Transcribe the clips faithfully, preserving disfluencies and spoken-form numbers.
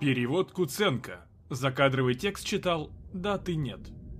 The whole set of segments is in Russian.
Перевод Куценко. Закадровый текст читал «Да, ты нет».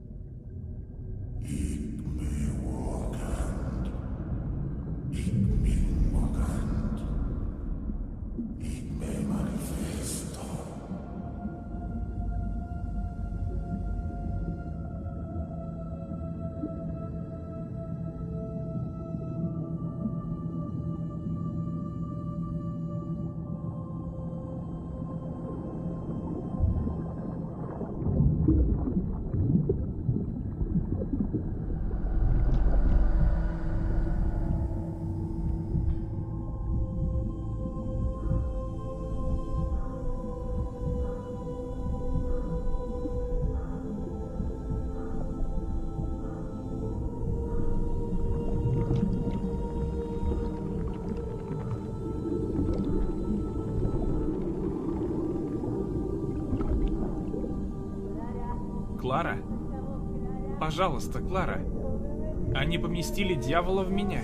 Клара? Пожалуйста, Клара. Они поместили дьявола в меня.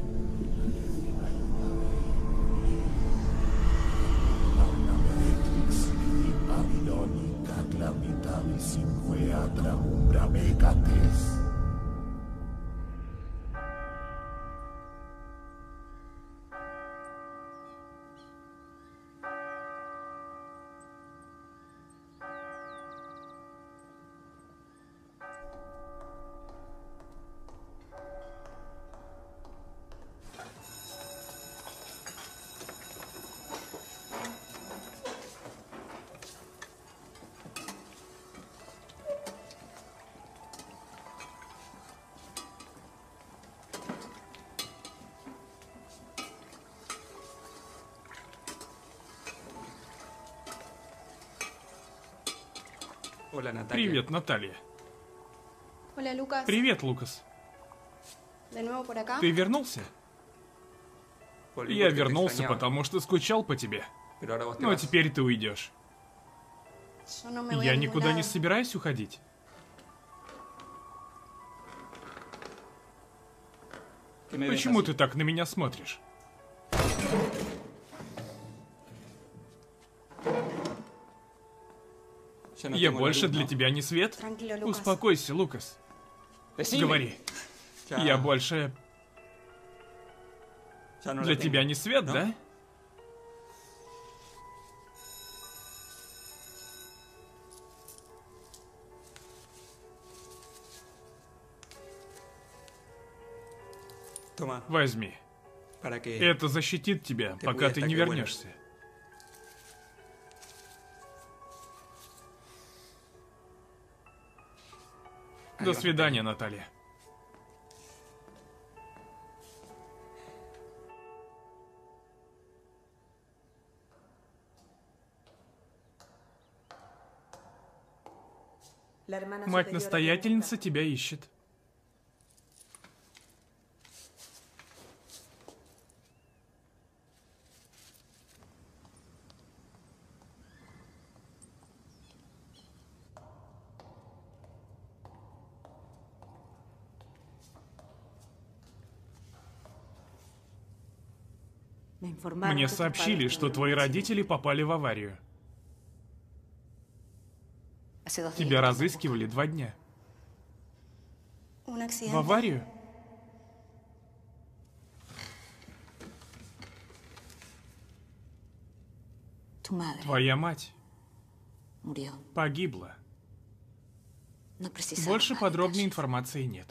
Привет, Наталья. Привет, Лукас. Ты вернулся? Я вернулся, потому что скучал по тебе. Но теперь ты уйдешь. Я никуда не собираюсь уходить. Почему ты так на меня смотришь? Я больше для тебя не свет? Успокойся, Лукас. Говори. Я больше... Для тебя не свет, да? Возьми. Это защитит тебя, пока ты не вернешься. До свидания, Наталья. Мать-настоятельница тебя ищет. Мне сообщили, что твои родители попали в аварию. Тебя разыскивали два дня. В аварию? Твоя мать погибла. Больше подробной информации нет.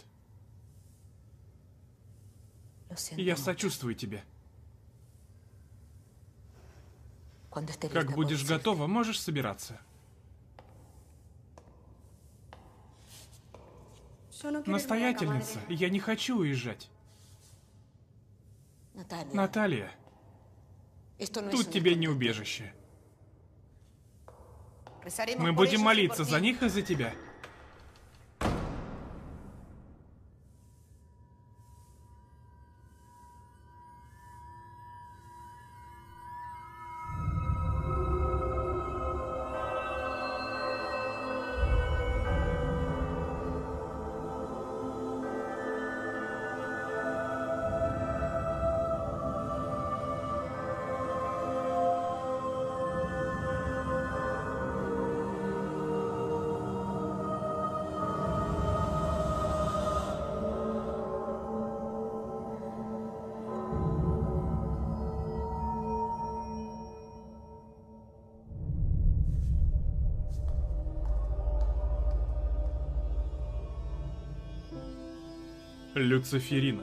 Я сочувствую тебе. Как будешь готова, можешь собираться. Настоятельница, я не хочу уезжать. Наталья, тут тебе не убежище. Мы будем молиться за них и за тебя. Люциферина.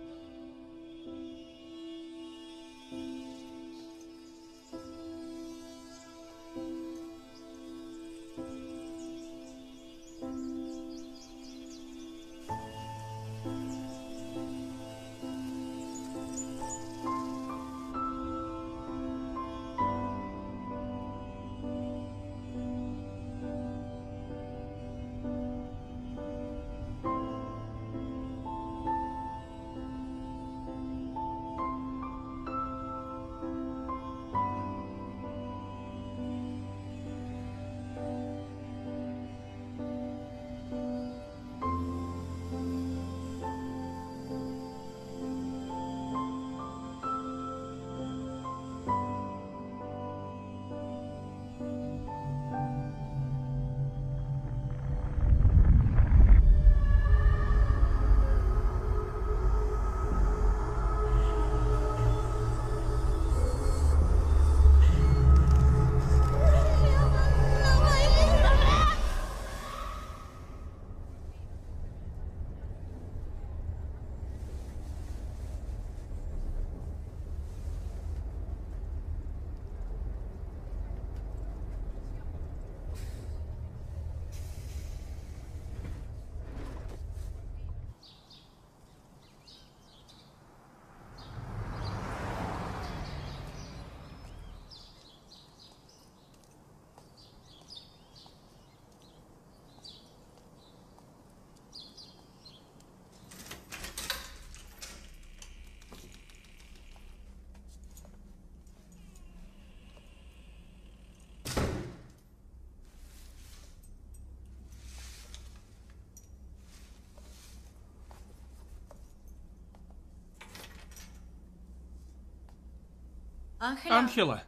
Анхела.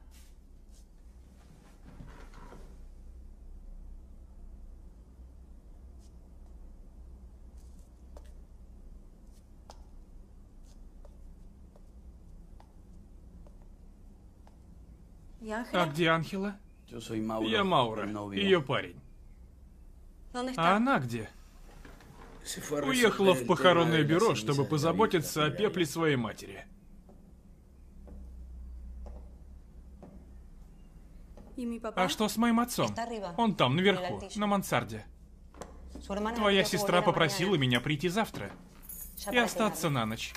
А где Анхела? Я Маура, ее парень. А она где? Уехала в похоронное бюро, чтобы позаботиться о пепле своей матери. А что с моим отцом? Он там, наверху, на мансарде. Твоя сестра попросила меня прийти завтра и остаться на ночь.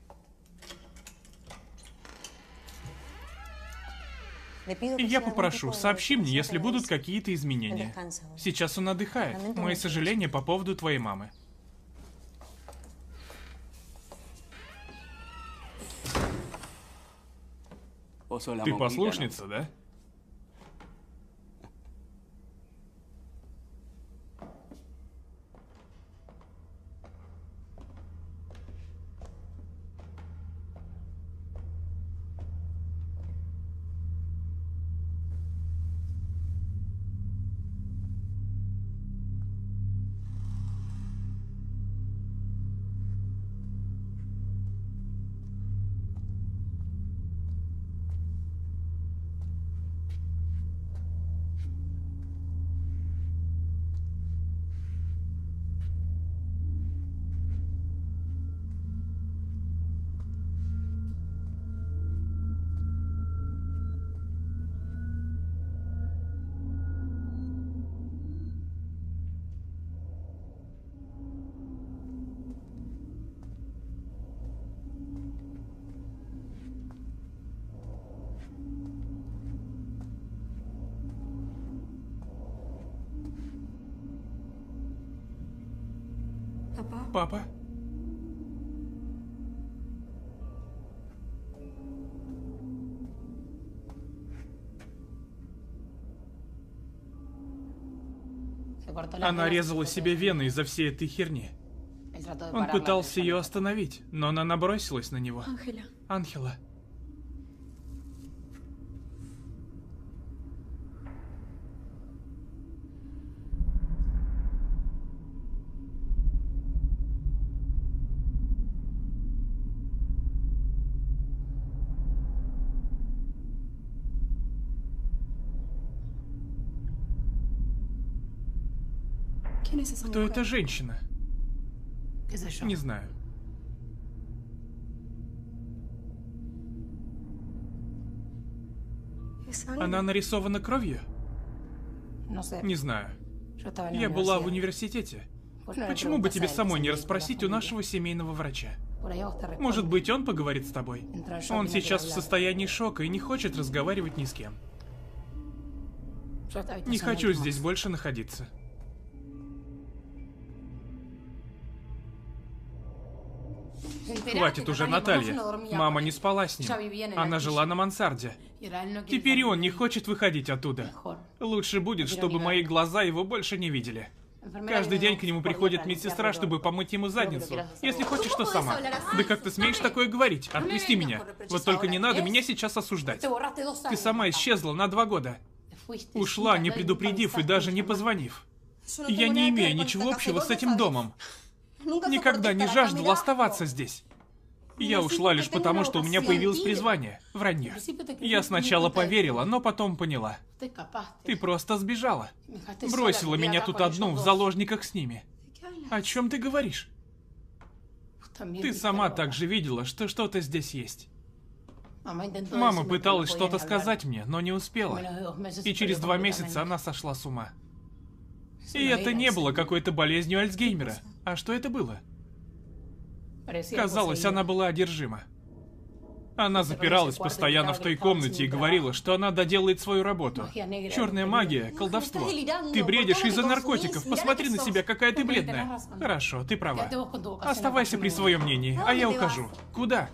И я попрошу, сообщи мне, если будут какие-то изменения. Сейчас он отдыхает. Мои сожаления по поводу твоей мамы. Ты послушница, да? Папа? Она резала себе вены из-за всей этой херни. Он пытался ее остановить, но она набросилась на него. Анхела. Кто эта женщина? Не знаю. Она нарисована кровью? Не знаю. Я была в университете. Почему бы тебе самой не расспросить у нашего семейного врача? Может быть, он поговорит с тобой? Он сейчас в состоянии шока и не хочет разговаривать ни с кем. Не хочу здесь больше находиться. Хватит уже, Наталья. Мама не спала с ним. Она жила на мансарде. Теперь и он не хочет выходить оттуда. Лучше будет, чтобы мои глаза его больше не видели. Каждый день к нему приходит медсестра, чтобы помыть ему задницу. Если хочешь, то сама. Да как ты смеешь такое говорить? Отпусти меня. Вот только не надо меня сейчас осуждать. Ты сама исчезла на два года. Ушла, не предупредив и даже не позвонив. Я не имею ничего общего с этим домом. Никогда не жаждала оставаться здесь. Я ушла лишь потому, что у меня появилось призвание. Вранье. Я сначала поверила, но потом поняла. Ты просто сбежала. Бросила меня тут одну в заложниках с ними. О чем ты говоришь? Ты сама также видела, что что-то здесь есть. Мама пыталась что-то сказать мне, но не успела. И через два месяца она сошла с ума. И это не было какой-то болезнью Альцгеймера. А что это было? Казалось, она была одержима. Она запиралась постоянно в той комнате и говорила, что она доделает свою работу. Черная магия, колдовство. Ты бредишь из-за наркотиков. Посмотри на себя, какая ты бледная. Хорошо, ты права. Оставайся при своем мнении, а я ухожу. Куда?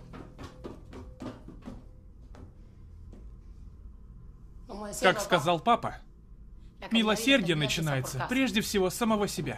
Как сказал папа, милосердие начинается прежде всего с самого себя.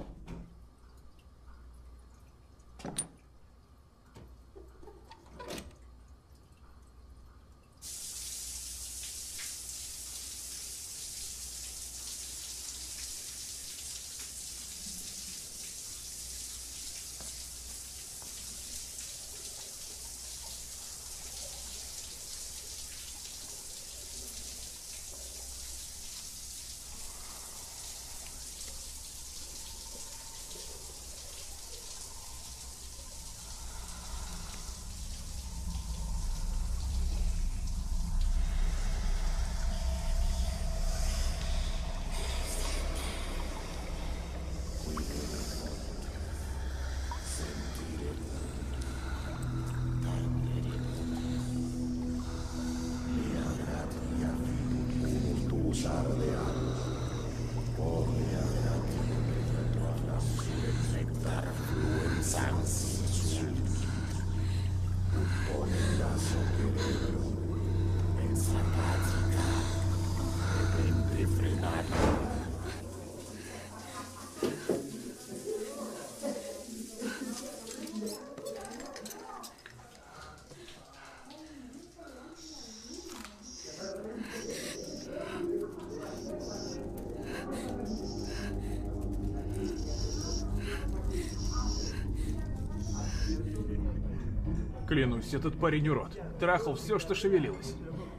Клянусь, этот парень урод. Трахал все, что шевелилось.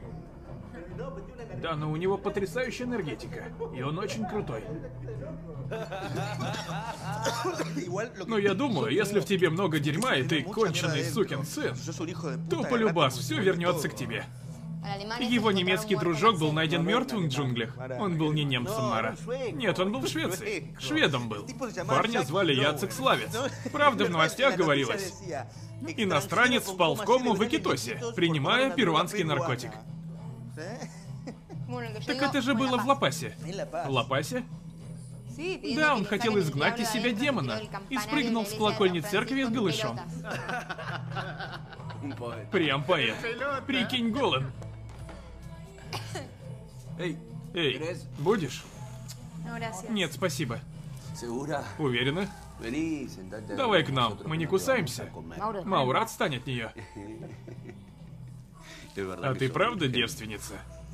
Да, но у него потрясающая энергетика. И он очень крутой. Но я думаю, если в тебе много дерьма, и ты конченый сукин сын, то полюбас все вернется к тебе. Его немецкий дружок был найден мертвым в джунглях. Он был не немцем, Мара. Нет, он был в Швеции. Шведом был. Парня звали Яцек Славец. Правда, в новостях говорилось. Иностранец впал в кому в Икитосе, принимая перуанский наркотик. Так это же было в Ла-Пасе. В Ла-Пасе? Да, он хотел изгнать из себя демона и спрыгнул с колокольни церкви с голышом. Прям поэт. Прикинь, голым. Эй, будешь? Нет, спасибо. Уверена? Давай к нам, мы не кусаемся. Маура отстань от нее. А ты правда девственница?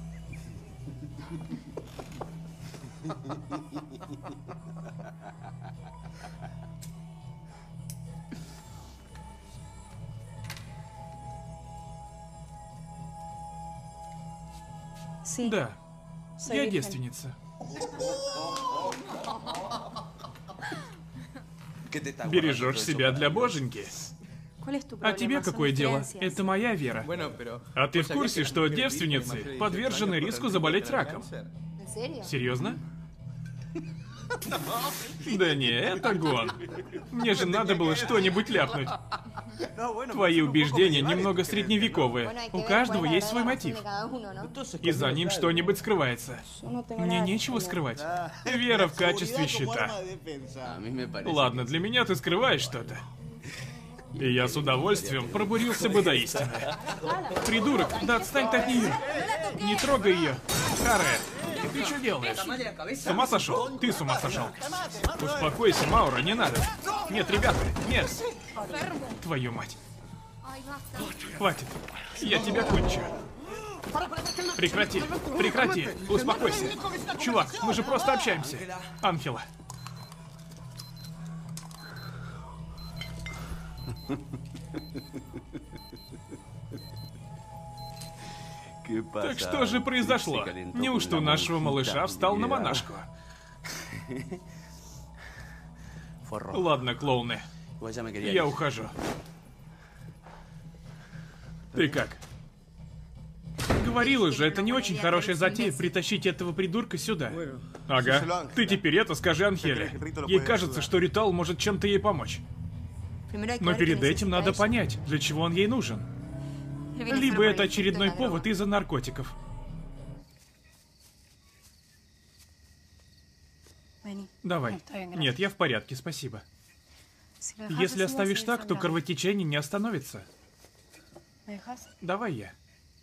Да, я девственница. Бережешь себя для боженьки. А тебе какое дело? Это моя вера. А ты в курсе, что девственницы подвержены риску заболеть раком? Серьезно? Да не, это гон. Мне же надо было что-нибудь ляпнуть. Твои убеждения немного средневековые. У каждого есть свой мотив. И за ним что-нибудь скрывается. Мне нечего скрывать. Вера в качестве щита. Ладно, для меня ты скрываешь что-то. И я с удовольствием пробурился бы до истины. Придурок, да отстань ты от нее. Не трогай ее. Карет, ты что делаешь? С ума сошел? Ты с ума сошел. Успокойся, Маура, не надо. Нет, ребята, нет. Твою мать. Хватит. Я тебя кончу. Прекрати, прекрати, успокойся. Чувак, мы же просто общаемся. Анхела. Так что же произошло? Неужто у нашего малыша встал на монашку? Ладно, клоуны. Я ухожу. Ты как? Говорила же, это не очень хорошая затея притащить этого придурка сюда. Ага. Ты теперь это скажи Анхеле. Ей кажется, что ритуал может чем-то ей помочь. Но перед этим надо понять, для чего он ей нужен. Либо это очередной повод из-за наркотиков. Давай. Нет, я в порядке, спасибо. Если оставишь так, то кровотечение не остановится. Давай я.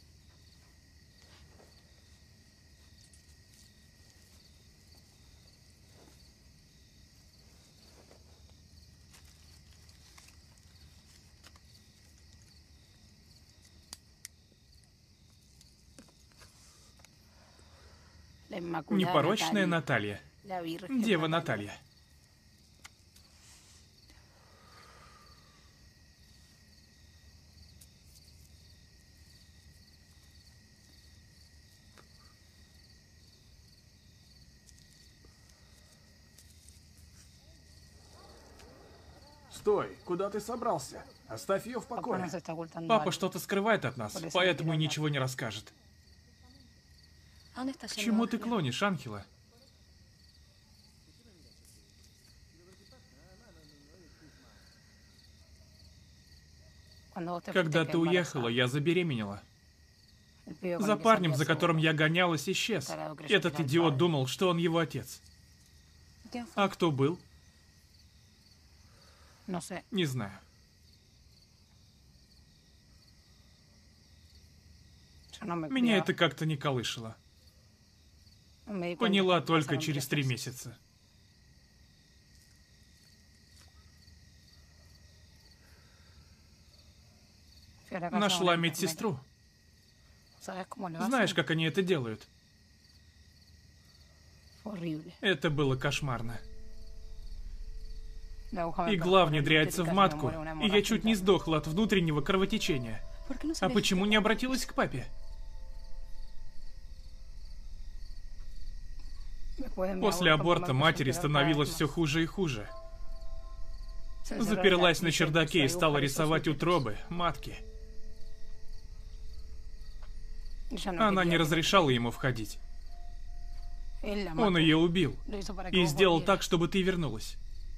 Непорочная Наталья. Дева Наталья. Стой, куда ты собрался? Оставь ее в покое. Папа что-то скрывает от нас, поэтому ничего не расскажет. К чему ты клонишь, Анхела? Когда ты уехала, я забеременела. За парнем, за которым я гонялась, исчез. Этот идиот думал, что он его отец. А кто был? Не знаю. Меня это как-то не колышело. Поняла только через три месяца. Нашла медсестру. Знаешь, как они это делают? Это было кошмарно. Игла внедряется в матку, и я чуть не сдохла от внутреннего кровотечения. А почему не обратилась к папе? После аборта матери становилось все хуже и хуже. Заперлась на чердаке и стала рисовать утробы, матки. Она не разрешала ему входить. Он ее убил. И сделал так, чтобы ты вернулась.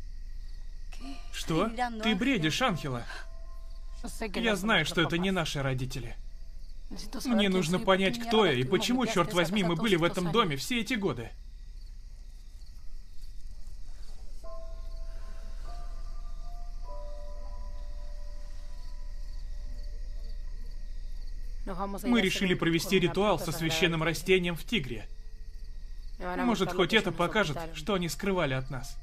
Что? Ты бредишь, Анхела. Я знаю, что это не наши родители. Мне нужно понять, кто я и почему, черт возьми, мы были в этом доме все эти годы. Мы решили провести ритуал со священным растением в Тигре. Может, хоть это покажет, что они скрывали от нас.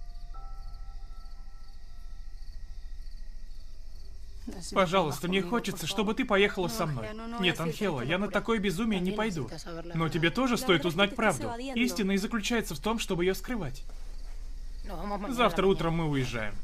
Пожалуйста, мне хочется, чтобы ты поехала со мной. Нет, Анхела, я на такое безумие не пойду. Но тебе тоже стоит узнать правду. Истина и заключается в том, чтобы ее скрывать. Завтра утром мы уезжаем.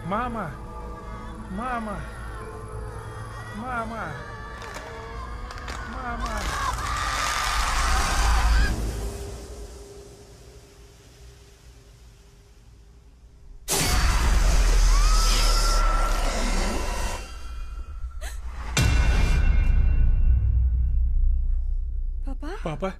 Мама! Мама! Мама! Мама! Папа? Папа?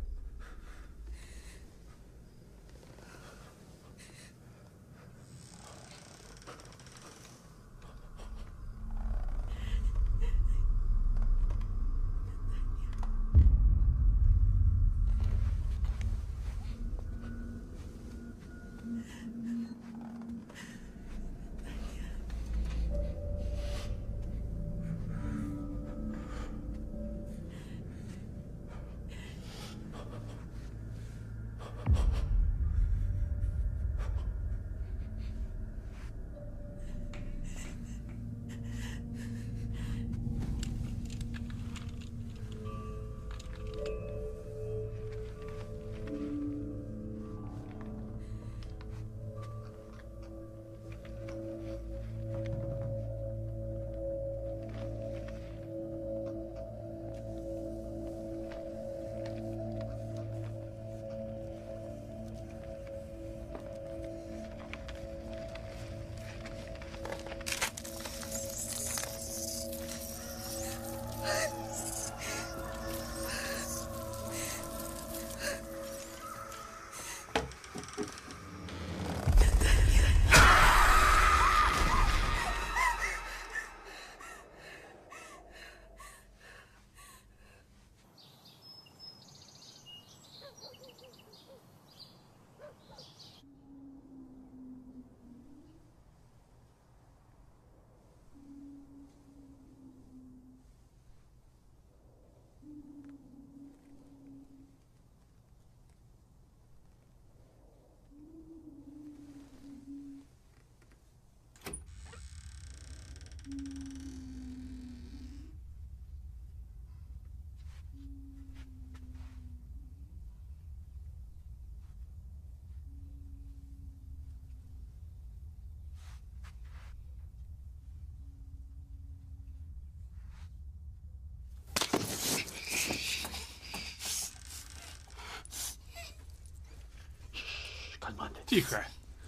Тихо.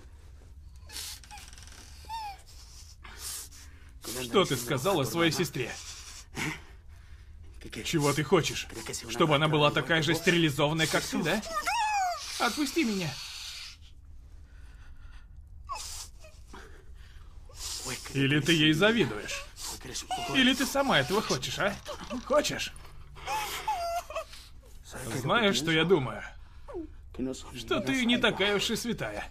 Что ты сказала своей сестре? Чего ты хочешь? Чтобы она была такая же стерилизованная, как ты, да? Отпусти меня. Или ты ей завидуешь? Или ты сама этого хочешь, а? Хочешь? Знаешь, что я думаю? Что ты не такая уж и святая.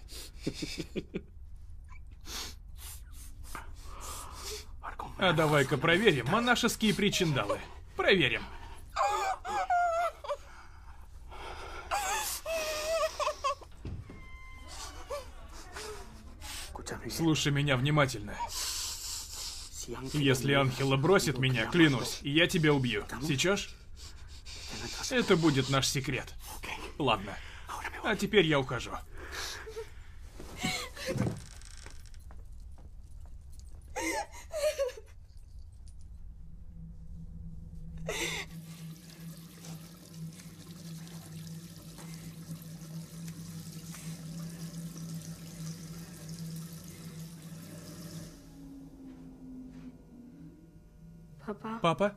А давай-ка проверим монашеские причиндалы. Проверим. Слушай меня внимательно. Если Анхела бросит меня, клянусь, я тебя убью. Сечешь? Это будет наш секрет. Ладно. А теперь я ухожу. Папа? Папа?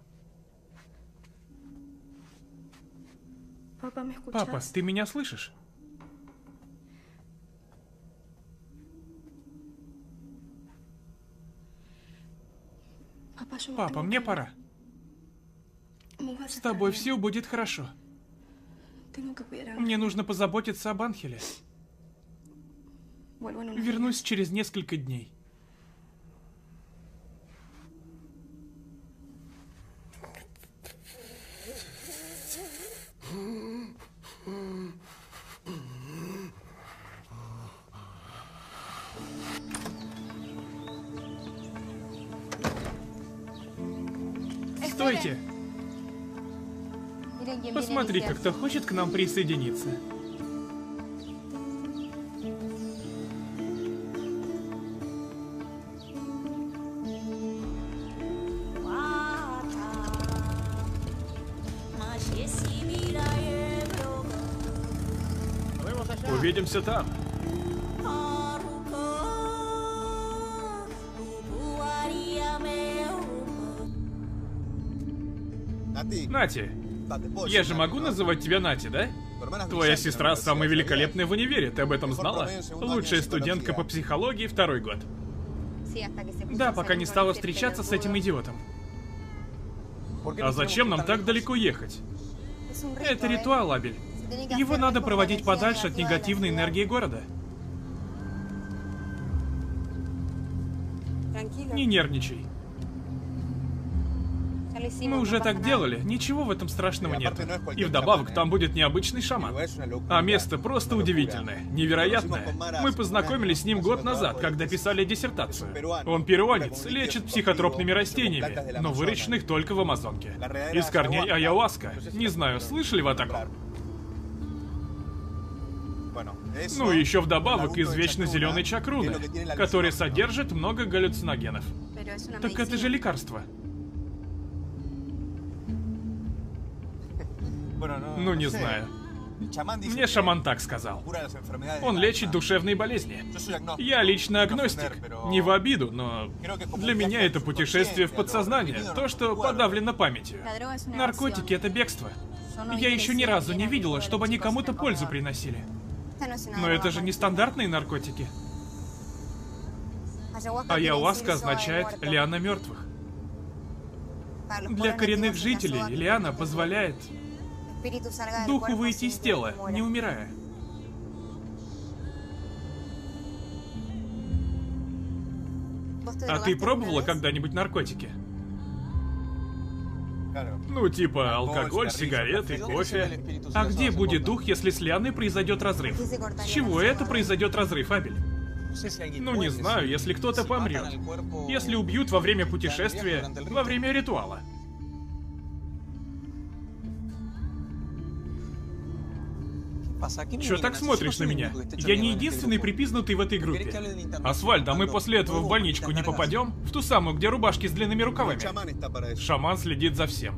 Папа, ¿me escuchas? Папа, ты меня слышишь? Папа, мне пора. С тобой все будет хорошо. Мне нужно позаботиться об Анхеле. Вернусь через несколько дней. Стойте! Посмотри-ка, кто хочет к нам присоединиться. Увидимся там. Нати, я же могу называть тебя Нати, да? Твоя сестра самая великолепная в универе, ты об этом знала? Лучшая студентка по психологии второй год. Да, пока не стала встречаться с этим идиотом. А зачем нам так далеко ехать? Это ритуал, Абель. Его надо проводить подальше от негативной энергии города. Не нервничай. Мы уже так делали, ничего в этом страшного нет. И вдобавок, там будет необычный шаман. А место просто удивительное, невероятное. Мы познакомились с ним год назад, когда писали диссертацию. Он перуанец, лечит психотропными растениями, но выращенных только в Амазонке. Из корней аяуаска. Не знаю, слышали вы о таком? Ну и еще вдобавок из вечно зеленой чакруны, которая содержит много галлюциногенов. Так это же лекарство. Ну, не знаю. Мне шаман так сказал. Он лечит душевные болезни. Я лично агностик. Не в обиду, но для меня это путешествие в подсознание. То, что подавлено памятью. Наркотики — это бегство. Я еще ни разу не видела, чтобы они кому-то пользу приносили. Но это же не стандартные наркотики. Аяуаска означает «лиана мертвых». Для коренных жителей лиана позволяет духу выйти из тела, не умирая. А ты пробовала когда-нибудь наркотики? Ну, типа алкоголь, сигареты, кофе. А где будет дух, если с лианой произойдет разрыв? С чего это произойдет разрыв, Абель? Ну, не знаю, если кто-то помрет. Если убьют во время путешествия, во время ритуала. Чё так смотришь на меня? Я не единственный припизнутый в этой группе. Асфальт, а мы после этого в больничку не попадем? В ту самую, где рубашки с длинными рукавами. Шаман следит за всем.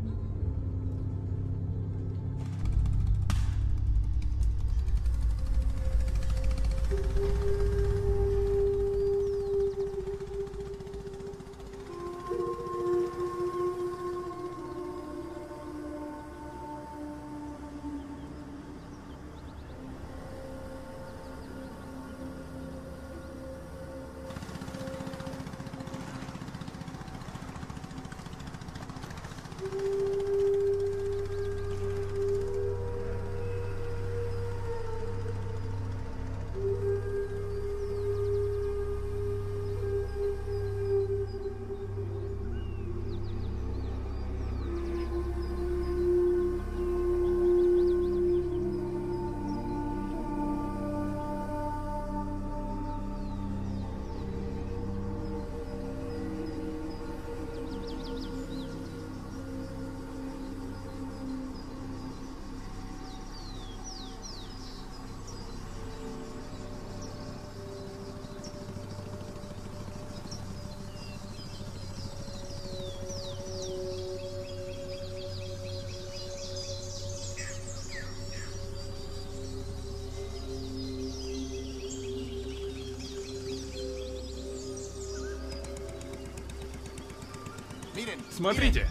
Смотрите.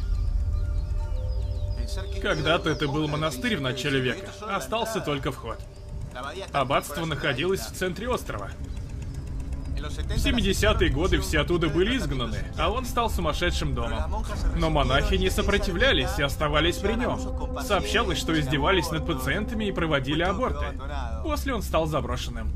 Когда-то это был монастырь в начале века. Остался только вход. Аббатство находилось в центре острова. В семидесятые годы все оттуда были изгнаны, а он стал сумасшедшим домом. Но монахи не сопротивлялись и оставались при нем. Сообщалось, что издевались над пациентами и проводили аборты. После он стал заброшенным.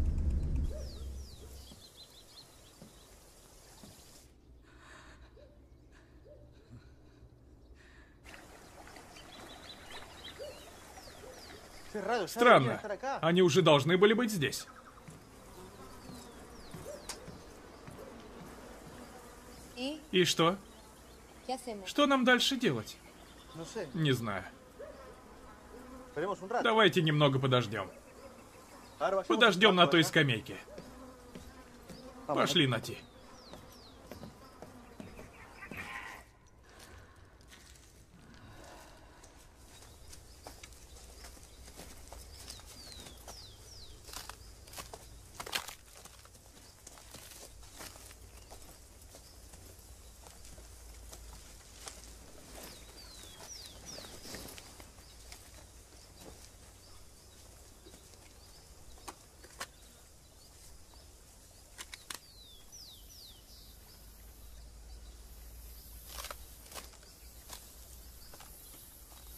Странно. Они уже должны были быть здесь. И что? Что нам дальше делать? Не знаю. Давайте немного подождем. Подождем на той скамейке. Пошли, Нати.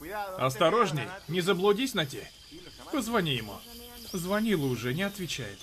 Осторожней, не заблудись на те. Позвони ему. Звонила уже, не отвечает.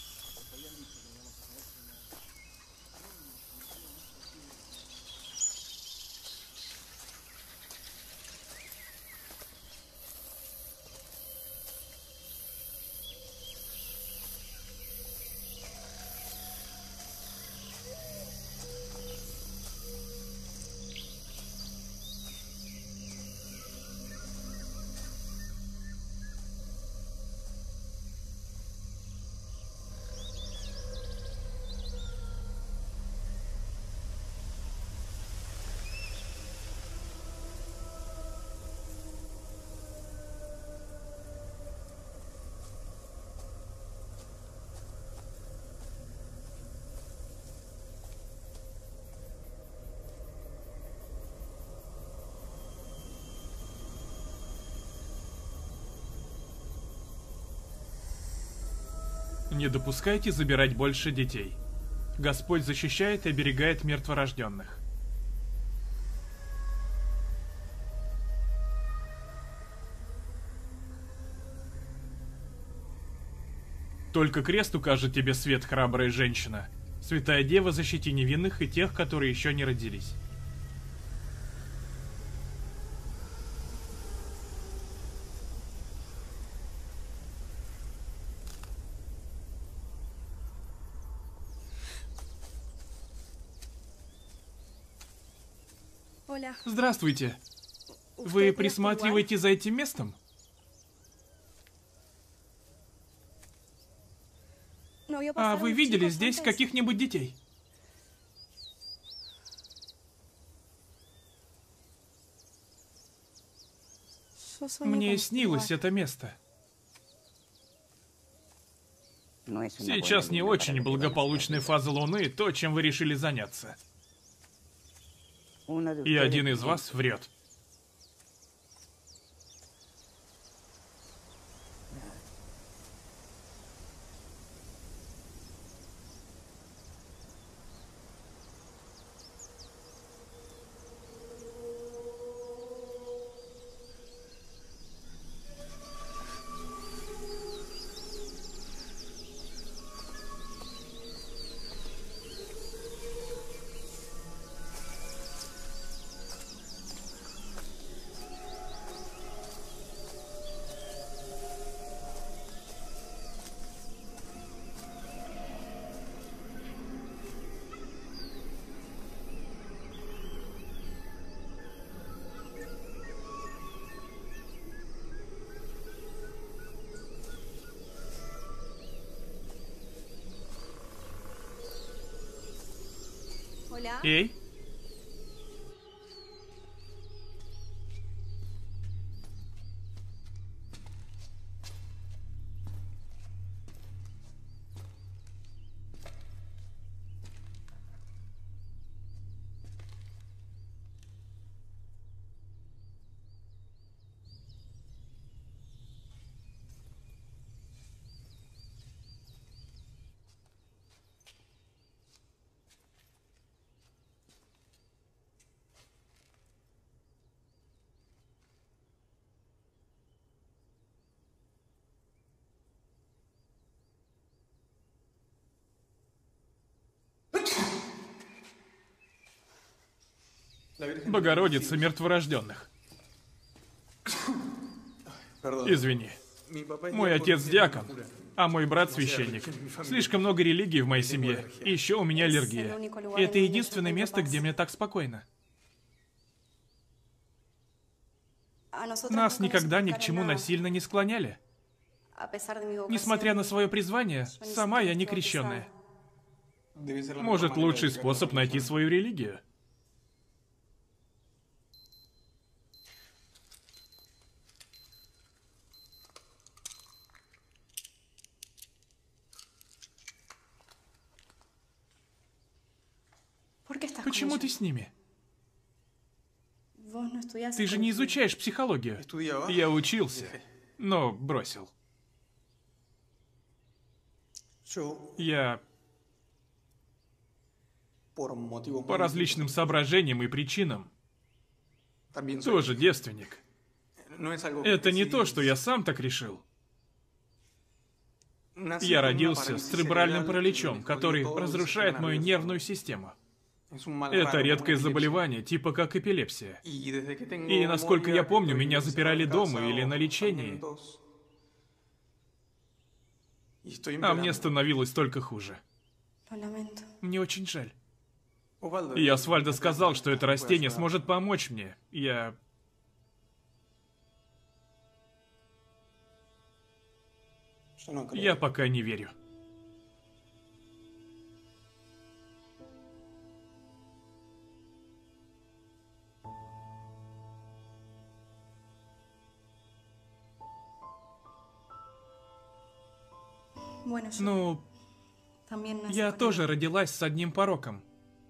Не допускайте забирать больше детей. Господь защищает и оберегает мертворожденных. Только крест укажет тебе свет, храбрая женщина. Святая Дева, защити невинных и тех, которые еще не родились. Здравствуйте. Вы присматриваете за этим местом? А вы видели здесь каких-нибудь детей? Мне снилось это место. Сейчас не очень благополучная фаза Луны, то, чем вы решили заняться. И один из вас врет. Эй? Богородица мертворожденных. Извини. Мой отец диакон, а мой брат священник. Слишком много религий в моей семье. И еще у меня аллергия. И это единственное место, где мне так спокойно. Нас никогда ни к чему насильно не склоняли. Несмотря на свое призвание, сама я не крещенная. Может, лучший способ найти свою религию? Почему ты с ними? Ты же не изучаешь психологию. Я учился, но бросил. Я по различным соображениям и причинам тоже девственник. Это не то, что я сам так решил. Я родился с церебральным параличом, который разрушает мою нервную систему. Это редкое заболевание, типа как эпилепсия. И, насколько я помню, меня запирали дома или на лечении. А мне становилось только хуже. Мне очень жаль. И Освальдо сказал, что это растение сможет помочь мне. Я... Я пока не верю. Ну, я тоже родилась с одним пороком.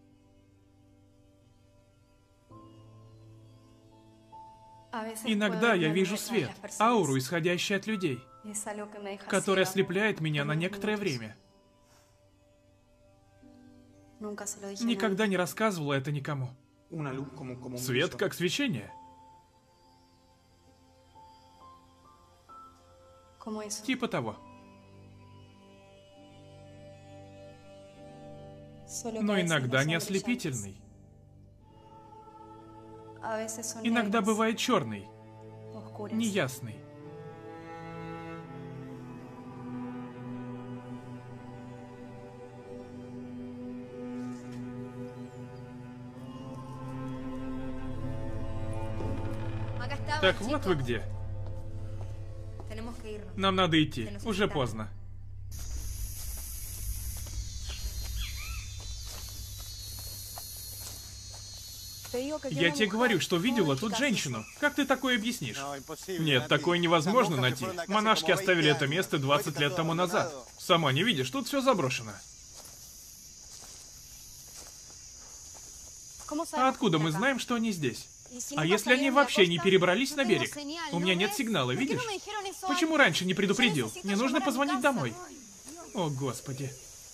Иногда я вижу свет, ауру, исходящую от людей, которая ослепляет меня на некоторое время. Никогда не рассказывала это никому. Свет как свечение. Типа того. Но иногда не ослепительный. Иногда бывает черный, неясный. Так вот вы где. Нам надо идти, уже поздно. Я тебе говорю, что видела тут женщину. Как ты такое объяснишь? Нет, такое невозможно найти. Монашки оставили это место двадцать лет тому назад. Сама не видишь, тут все заброшено. А откуда мы знаем, что они здесь? А если они вообще не перебрались на берег? У меня нет сигнала, видишь? Почему раньше не предупредил? Мне нужно позвонить домой. О, Господи.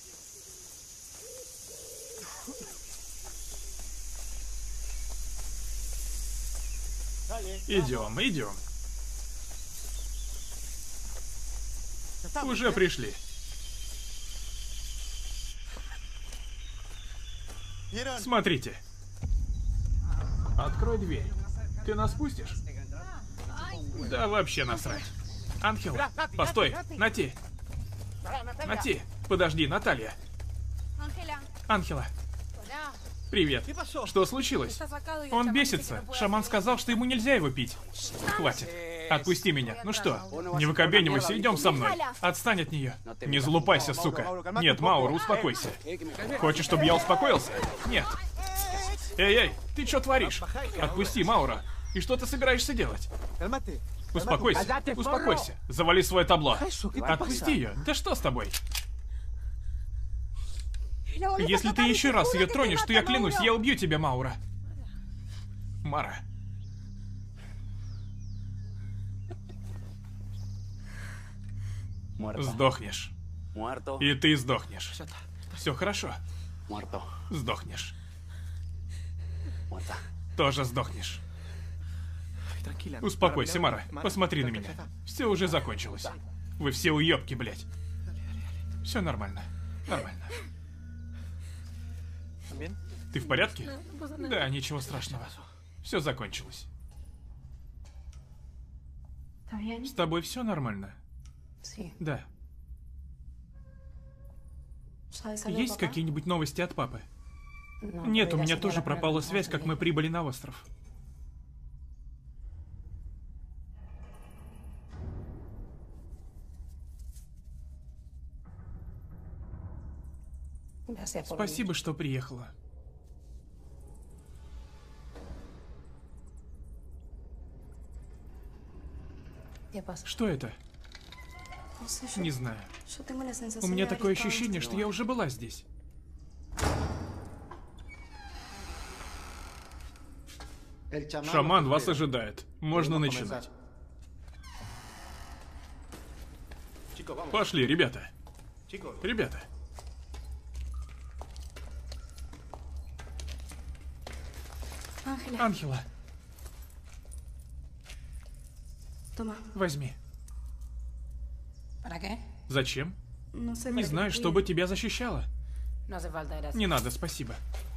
Идем, идем. Уже пришли. Смотрите. Открой дверь. Ты нас пустишь? Да вообще насрать. Ангел, постой, Нати. Нати, подожди, Наталья. Ангела. Привет. Что случилось? Он бесится. Шаман сказал, что ему нельзя его пить. Хватит. Отпусти меня. Ну что, не выкобенивайся, идем со мной. Отстань от нее. Не залупайся, сука. Нет, Маура, успокойся. Хочешь, чтобы я успокоился? Нет. Эй-эй, ты что творишь? Отпусти, Маура. И что ты собираешься делать? Успокойся, успокойся. Завали свое табло. Отпусти ее. Да что с тобой? Если ты еще раз ее тронешь, то я клянусь, я убью тебя, Маура. Мара. Сдохнешь. И ты сдохнешь. Все хорошо. Сдохнешь. Тоже сдохнешь. Успокойся, Мара. Посмотри на меня. Все уже закончилось. Вы все уебки, блядь. Все нормально. Нормально. Ты в порядке? Да, ничего страшного. Все закончилось. С тобой все нормально? Да. Есть какие-нибудь новости от папы? Нет, у меня тоже пропала связь, как мы прибыли на остров. Спасибо, что приехала. Что это? Не знаю. У меня такое ощущение, что я уже была здесь. Шаман вас ожидает. Можно начинать. Пошли, ребята. Ребята. Ангела. Возьми. Зачем? Не знаю, чтобы тебя защищало. Не надо, спасибо.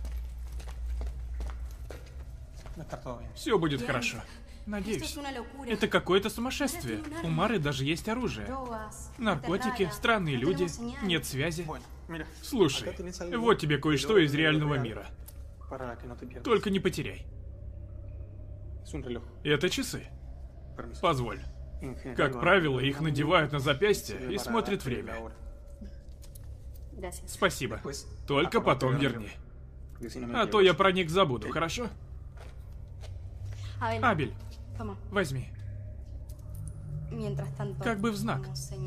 Все будет хорошо. Надеюсь. Это какое-то сумасшествие. У Мары даже есть оружие. Наркотики, странные люди, нет связи. Слушай, вот тебе кое-что из реального мира. Только не потеряй. Это часы. Позволь. Как правило, их надевают на запястье и смотрят время. Спасибо. Только потом верни. А то я про них забуду, хорошо? Абель, возьми. Как бы в знак.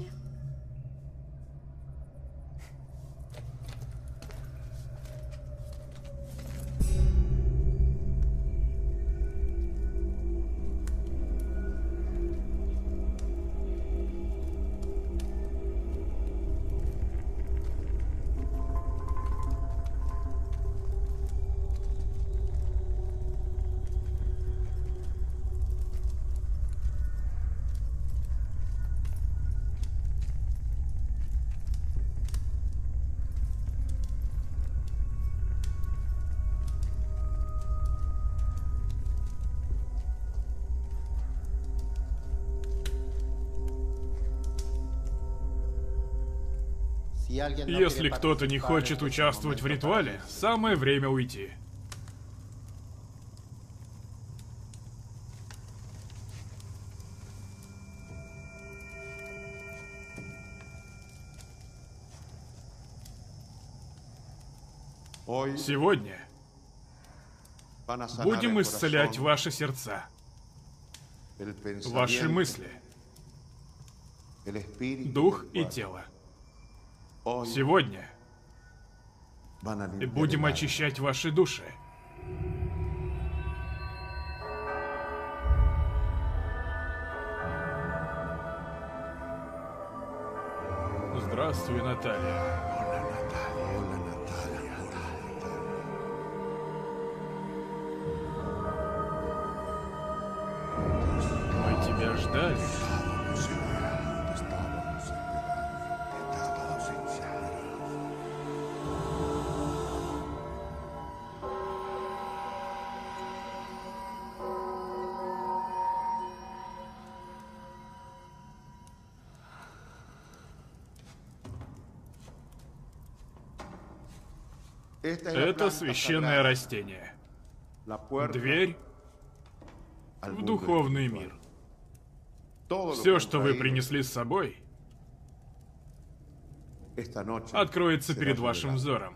Если кто-то не хочет участвовать в ритуале, самое время уйти. Сегодня будем исцелять ваши сердца, ваши мысли, дух и тело. Сегодня будем очищать ваши души. Здравствуй, Наталья. Мы тебя ждали. Это священное растение. Дверь в духовный мир. Все, что вы принесли с собой, откроется перед вашим взором.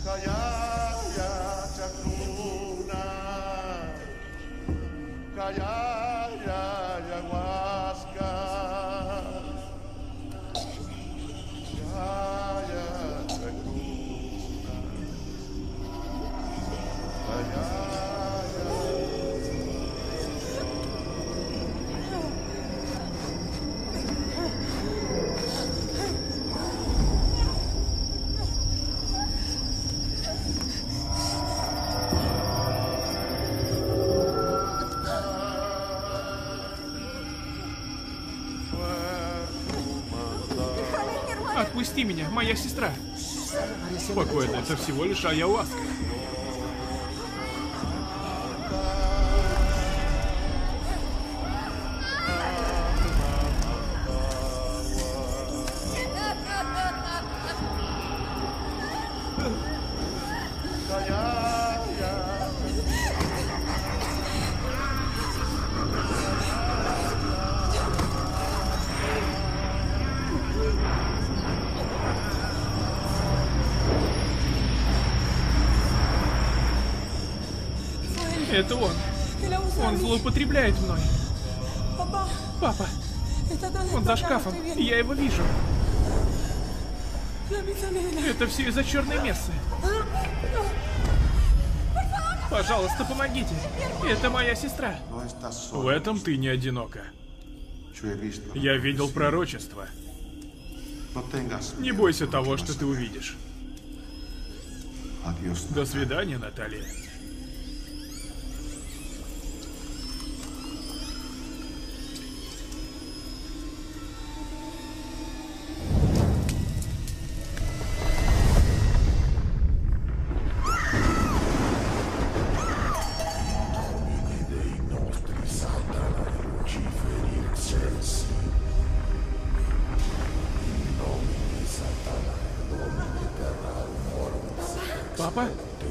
Отпусти меня, моя сестра. Спокойно, это всего лишь аяуаска. Это он. Он злоупотребляет мной. Папа, он за шкафом, и я его вижу. Это все из-за черной мессы. Пожалуйста, помогите. Это моя сестра. В этом ты не одинока. Я видел пророчество. Не бойся того, что ты увидишь. До свидания, Наталья. Папа?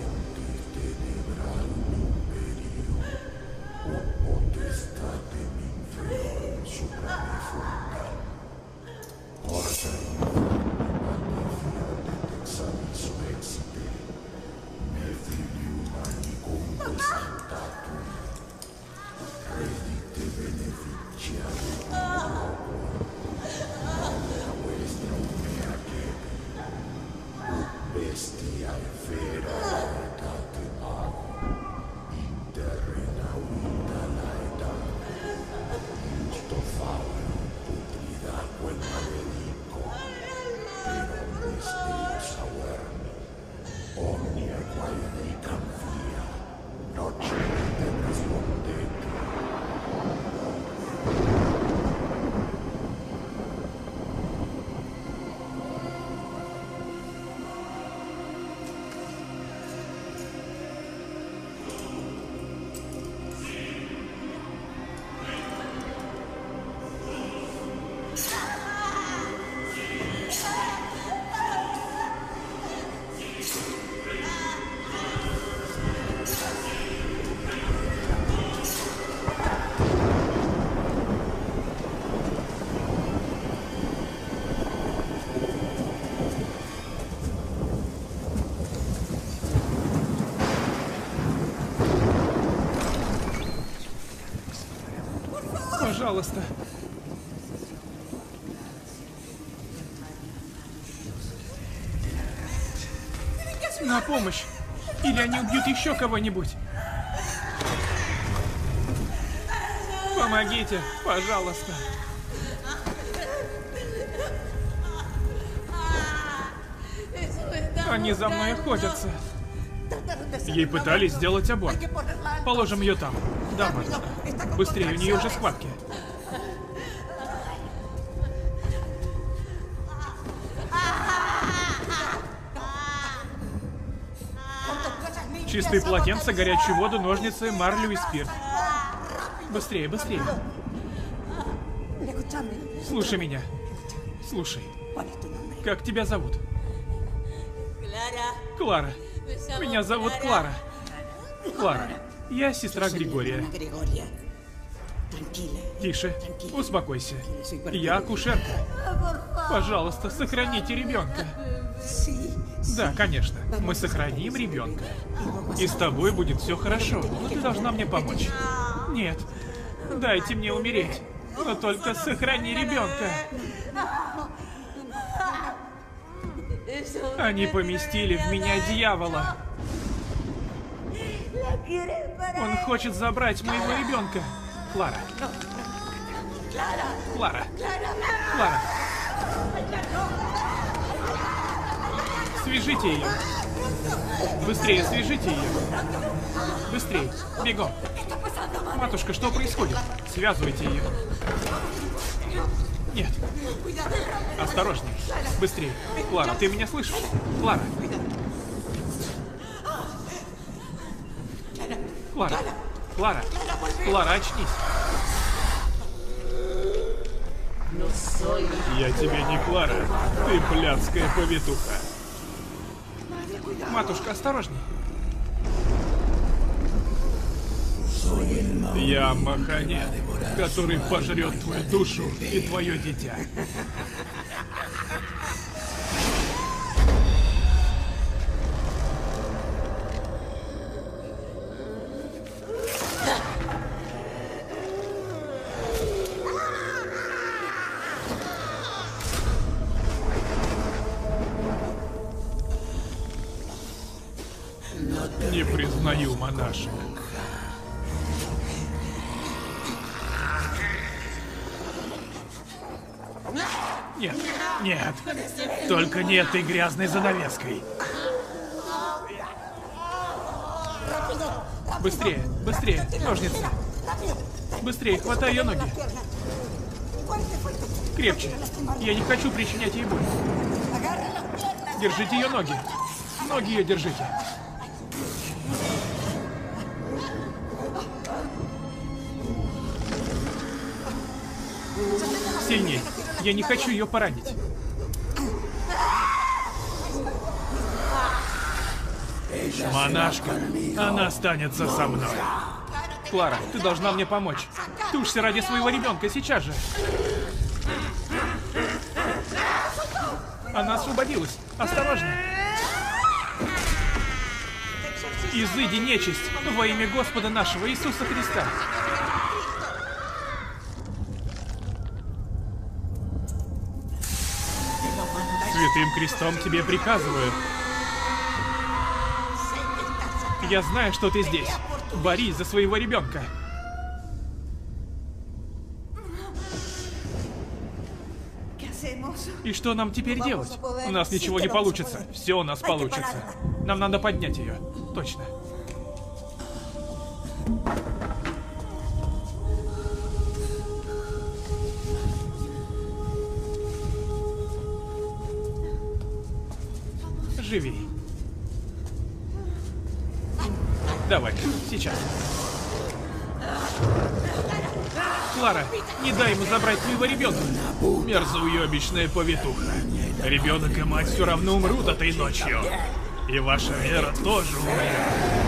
Пожалуйста. На помощь. Или они убьют еще кого-нибудь. Помогите, пожалуйста. Они за мной охотятся. Ей пытались сделать аборт. Положим ее там. Да, матушка. Быстрее, у нее уже схватки. Чистые полотенца, горячую воду, ножницы, марлю и спирт. Быстрее, быстрее. Слушай меня. Слушай. Как тебя зовут? Клара. Меня зовут Клара. Клара. Я сестра Григория. Тише, успокойся. Я акушерка. Пожалуйста, сохраните ребенка. Да, конечно, мы сохраним ребенка. И с тобой будет все хорошо, но ты должна мне помочь. Нет, дайте мне умереть, но только сохрани ребенка. Они поместили в меня дьявола. Он хочет забрать моего ребенка. Клара. Клара. Клара. Свяжите ее. Быстрее свяжите ее. Быстрее. Бегом. Матушка, что происходит? Связывайте ее. Нет. Осторожней. Быстрее. Клара, ты меня слышишь? Клара. Клара. Клара. Клара, очнись. Я тебе не Клара. Ты блядская повитуха. Матушка, осторожней. Я Маханет, который пожрет твою душу и твое дитя. Не признаю монашек. Нет, нет, только не этой грязной занавеской. Быстрее, быстрее, ножницы. Быстрее, хватай ее ноги. Крепче, я не хочу причинять ей боль. Держите ее ноги. Ноги ее держите. Сильней. Я не хочу ее поранить. Монашка, она останется со мной. Клара, ты должна мне помочь. Тушься ради своего ребенка сейчас же. Она освободилась. Осторожно. Изыди, нечисть, во имя Господа нашего Иисуса Христа. Святым крестом тебе приказываю. Я знаю, что ты здесь. Борись за своего ребенка. И что нам теперь делать? У нас ничего не получится. Все у нас получится. Нам надо поднять ее. Точно. Живи. Давай, сейчас. Клара, не дай ему забрать твоего ребенка. Мерзоуебищная повитуха. Ребенок и мать все равно умрут этой ночью. И ваша вера тоже умрет.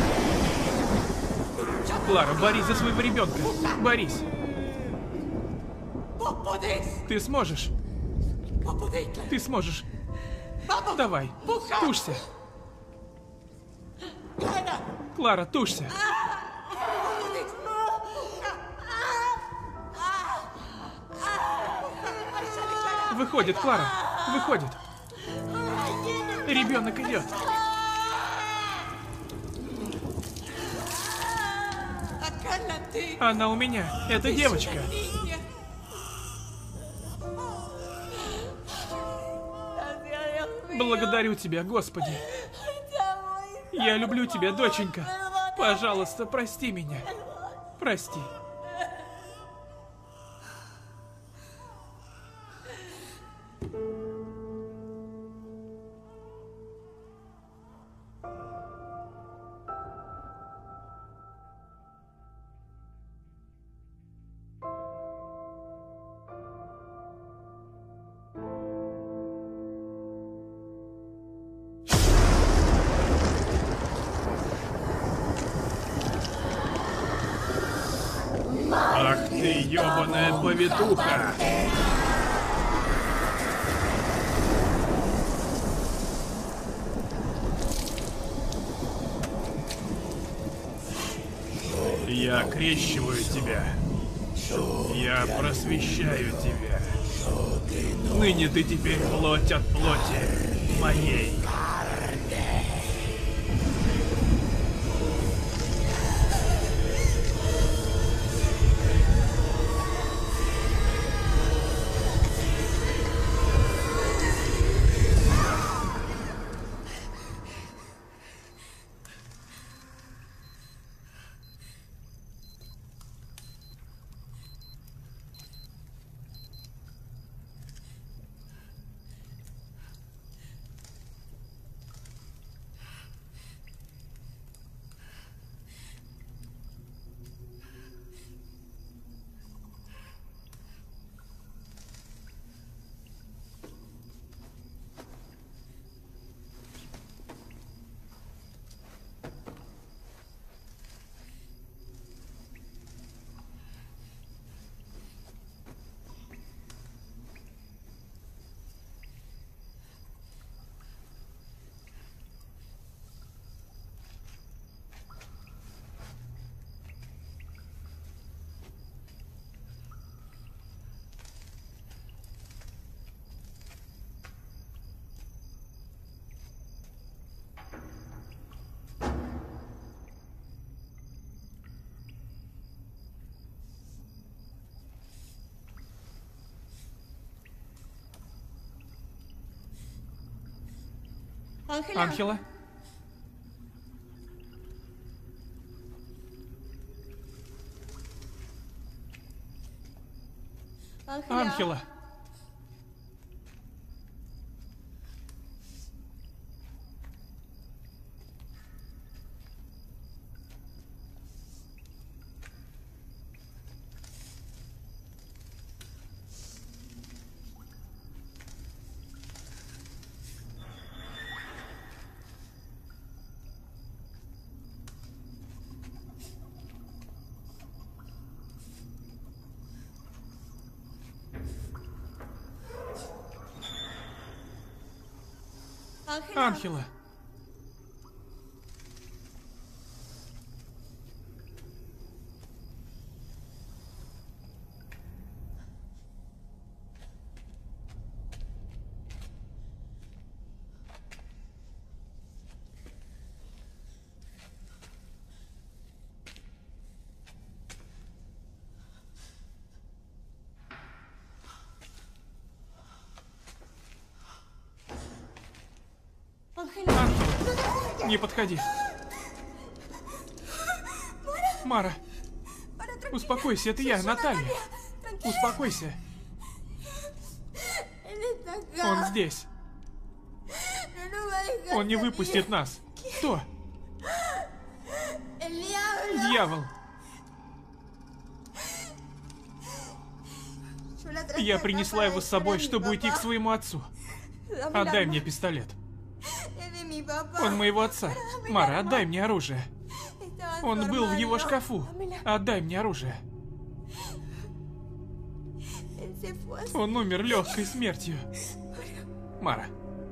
Клара, борись за своего ребенка. Борись. Ты сможешь. Ты сможешь. Давай, тушься. Клара, тушься. Выходит, Клара, выходит. Ребенок идет. Она у меня. Это девочка. Благодарю тебя, Господи. Я люблю тебя, доченька. Пожалуйста, прости меня. Прости. ёбаная повитуха! Я крещиваю тебя. Я просвещаю тебя. Ныне ты теперь плоть от плоти моей. Анхела? Анхела? Анхела. Анхела, не подходи. Мара, успокойся, это я, Наталья. Успокойся. Он здесь. Он не выпустит нас. Кто? Дьявол. Я принесла его с собой, чтобы уйти к своему отцу. Отдай мне пистолет. Он моего отца. Мара, отдай мне оружие. Он был в его шкафу. Отдай мне оружие. Он умер легкой смертью. Мара.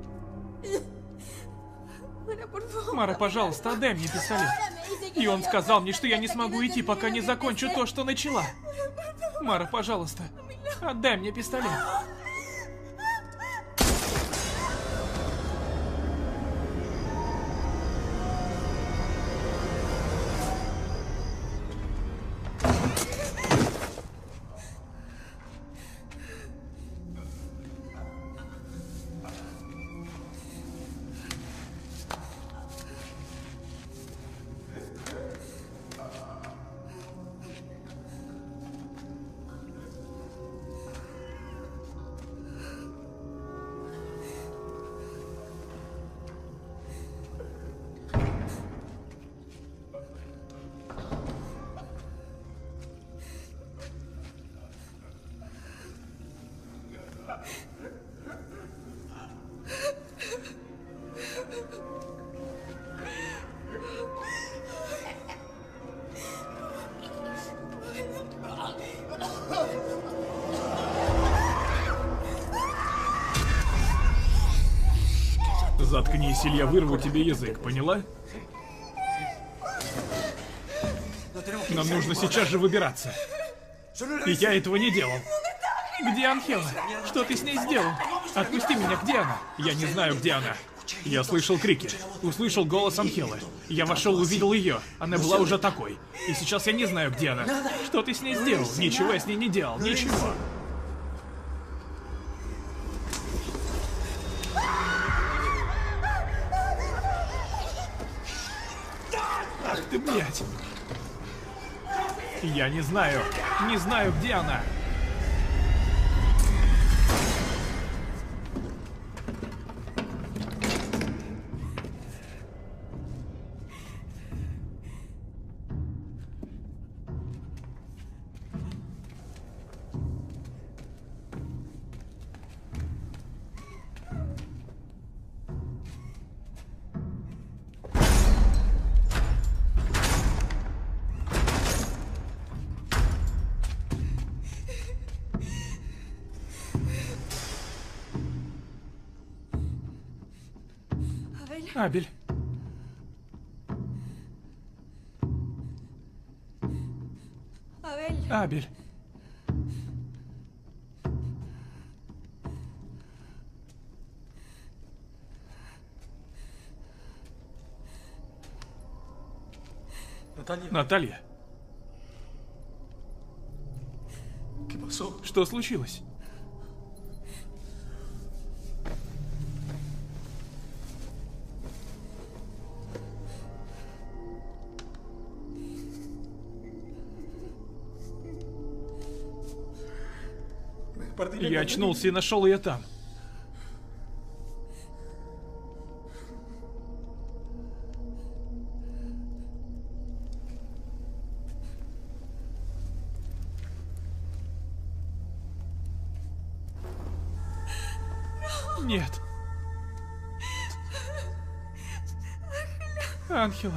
Мара, пожалуйста, отдай мне пистолет. И он сказал мне, что я не смогу идти, пока не закончу то, что начала. Мара, пожалуйста, отдай мне пистолет. Остановись, или я вырву тебе язык, поняла? Нам нужно сейчас же выбираться. И я этого не делал. Где Анхела? Что ты с ней сделал? Отпусти меня, где она? Я не знаю, где она. Я слышал крики, услышал голос Анхелы. Я вошел, увидел ее. Она была уже такой. И сейчас я не знаю, где она. Что ты с ней сделал? Ничего я с ней не делал, ничего. Ах ты, блядь. Я не знаю, не знаю, где она. Абель. Абель. Наталья. Что случилось? Я очнулся и нашел ее там. Нет. Анхела.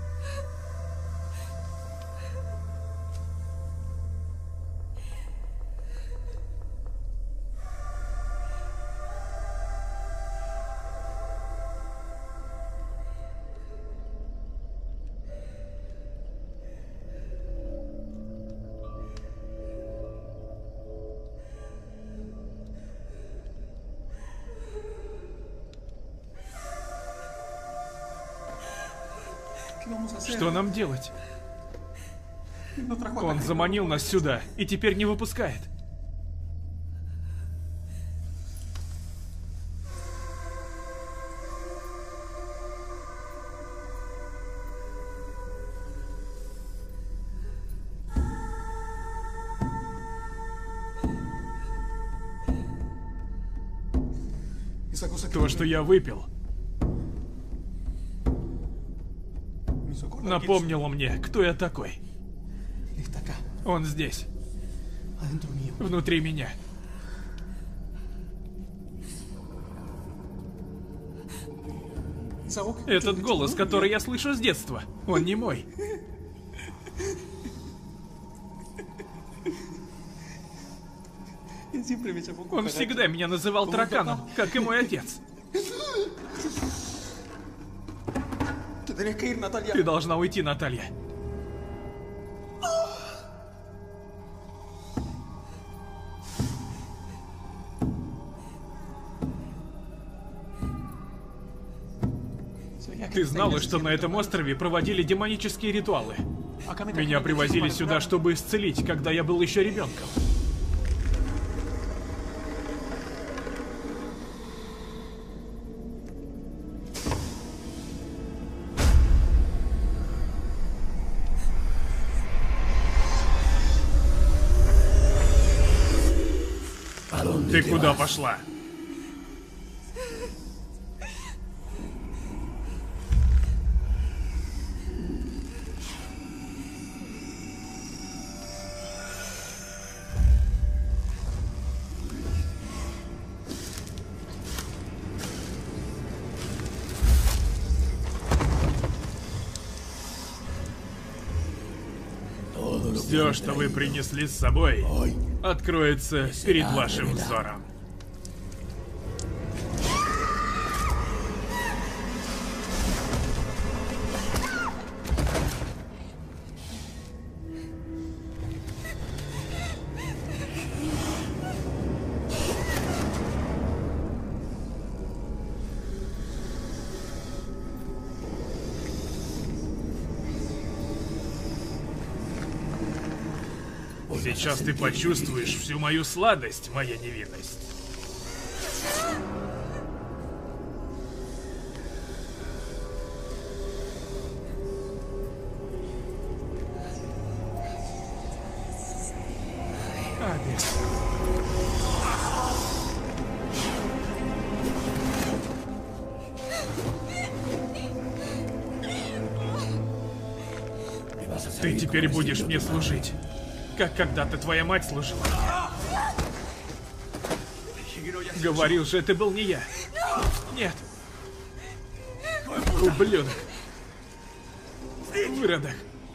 Что нам делать? Он заманил нас сюда и теперь не выпускает. То, что я выпил, напомнило мне, кто я такой. Он здесь. Внутри меня. Этот голос, который я слышу с детства, он не мой. Он всегда меня называл тараканом, как и мой отец. Ты должна уйти, Наталья. Ты знала, что на этом острове проводили демонические ритуалы? Меня привозили сюда, чтобы исцелить, когда я был еще ребенком. Ты куда пошла? Все, что вы принесли с собой, откроется перед вашим взором. Сейчас ты почувствуешь всю мою сладость, моя невинность. Ты теперь будешь мне служить, как когда-то твоя мать служила. Говорил же, это был не я. Нет. Ублюдок. Выродок.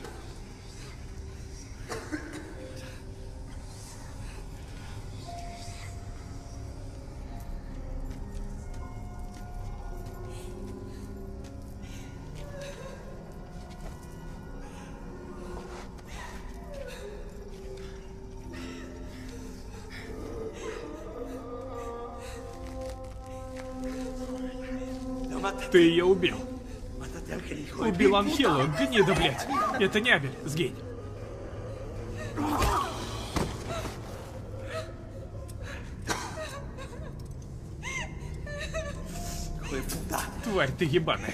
Ты ее убил. Убил Анхелу, гнида, блядь. Это не Абель, сгинь. Тварь ты ебаная.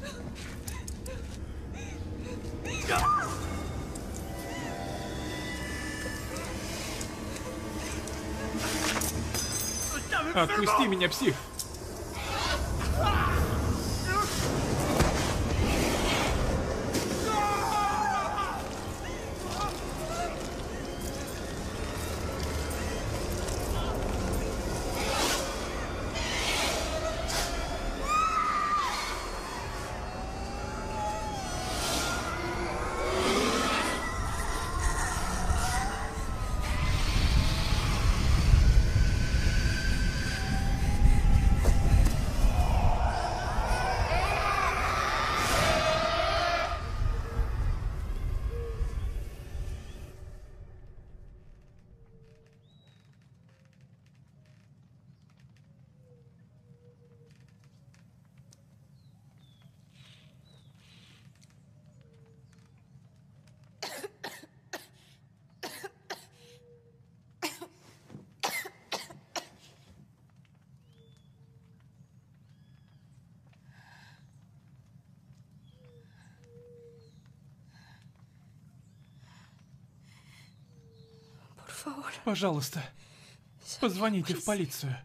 Отпусти меня, псих. Пожалуйста, позвоните в полицию.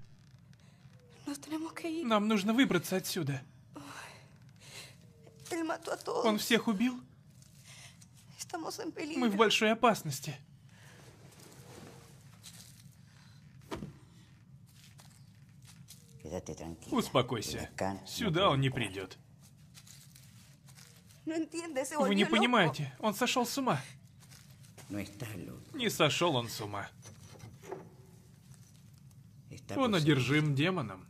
Нам нужно выбраться отсюда. Он всех убил? Мы в большой опасности. Успокойся. Сюда он не придет. Вы не понимаете, он сошел с ума. Не сошел он с ума. Он одержим демоном.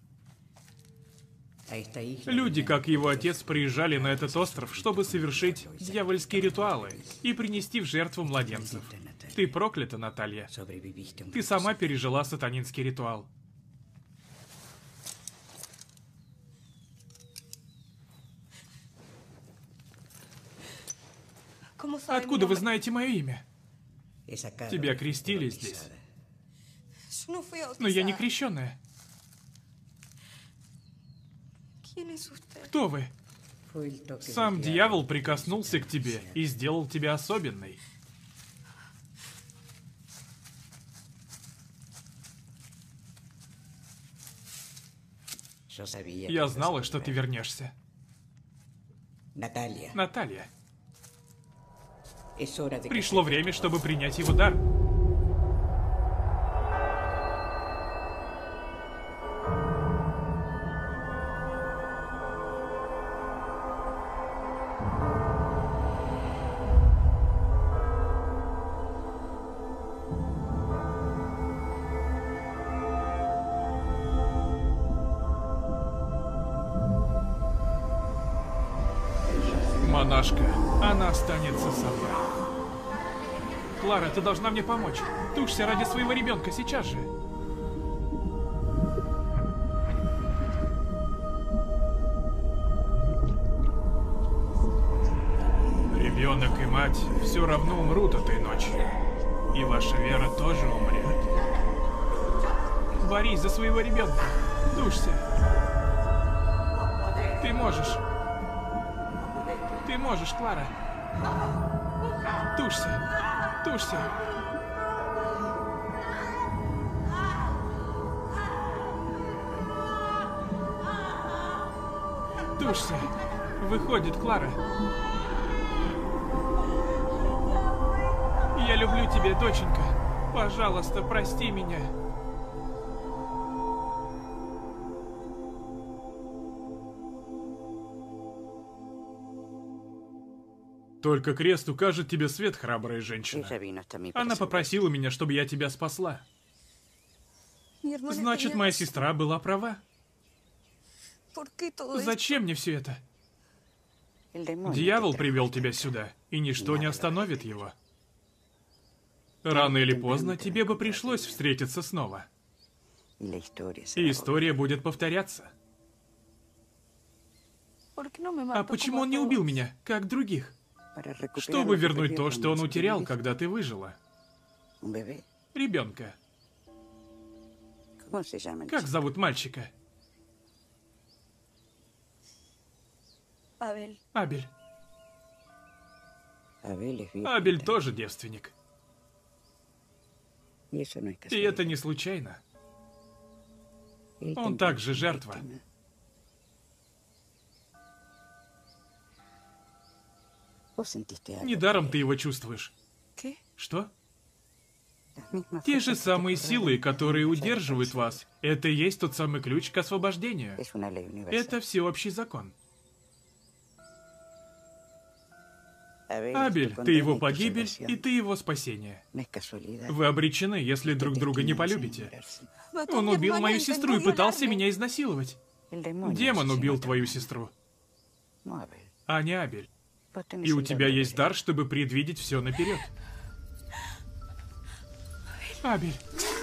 Люди, как его отец, приезжали на этот остров, чтобы совершить дьявольские ритуалы и принести в жертву младенцев. Ты проклята, Наталья. Ты сама пережила сатанинский ритуал. Откуда вы знаете мое имя? Тебя крестили здесь. Но я не крещенная. Кто вы? Сам дьявол прикоснулся к тебе и сделал тебя особенной. Я знала, что ты вернешься. Наталья. Наталья. Пришло время, чтобы принять его дар. Монашка, она останется со мной. Клара, ты должна мне помочь. Тушься ради своего ребенка сейчас же. Ребенок и мать все равно умрут этой ночью. И ваша вера тоже умрет. Борись за своего ребенка. Тушься. Ты можешь. Ты можешь, Клара. Тушься. Тушься. Тушься. Выходит, Клара. Я люблю тебя, доченька. Пожалуйста, прости меня. Только крест укажет тебе свет, храбрая женщина. Она попросила меня, чтобы я тебя спасла. Значит, моя сестра была права. Зачем мне все это? Дьявол привел тебя сюда, и ничто не остановит его. Рано или поздно тебе бы пришлось встретиться снова. И история будет повторяться. А почему он не убил меня, как других? Чтобы вернуть то, что он утерял, когда ты выжила. Ребенка. Как зовут мальчика? Абель. Абель. Абель тоже девственник. И это не случайно. Он также жертва. Недаром ты его чувствуешь. Что? Те же самые силы, которые удерживают вас, это и есть тот самый ключ к освобождению. Это всеобщий закон. Абель, ты его погибель, и ты его спасение. Вы обречены, если друг друга не полюбите. Он убил мою сестру и пытался меня изнасиловать. Демон убил твою сестру, а не Абель. И у тебя есть дар, чтобы предвидеть все наперед. Абель.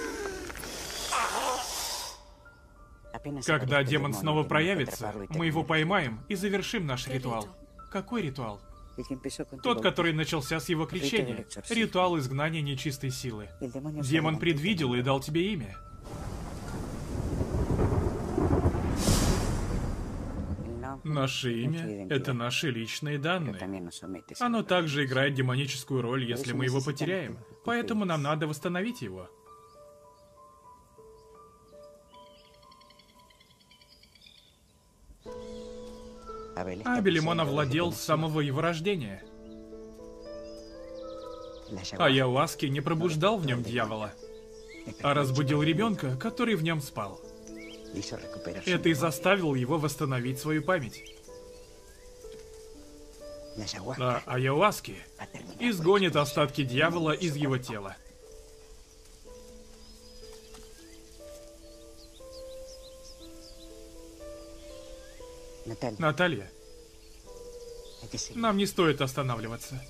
Когда демон снова проявится, мы его поймаем и завершим наш ритуал. Какой ритуал? Тот, который начался с его крещения. Ритуал изгнания нечистой силы. Демон предвидел и дал тебе имя. Наше имя — это наши личные данные. Оно также играет демоническую роль, если мы его потеряем. Поэтому нам надо восстановить его. Абелем он овладел с самого его рождения. Аяуаски не пробуждал в нем дьявола, а разбудил ребенка, который в нем спал. Это и заставило его восстановить свою память. А Аяуаски изгонит остатки дьявола из его тела. Наталья, нам не стоит останавливаться.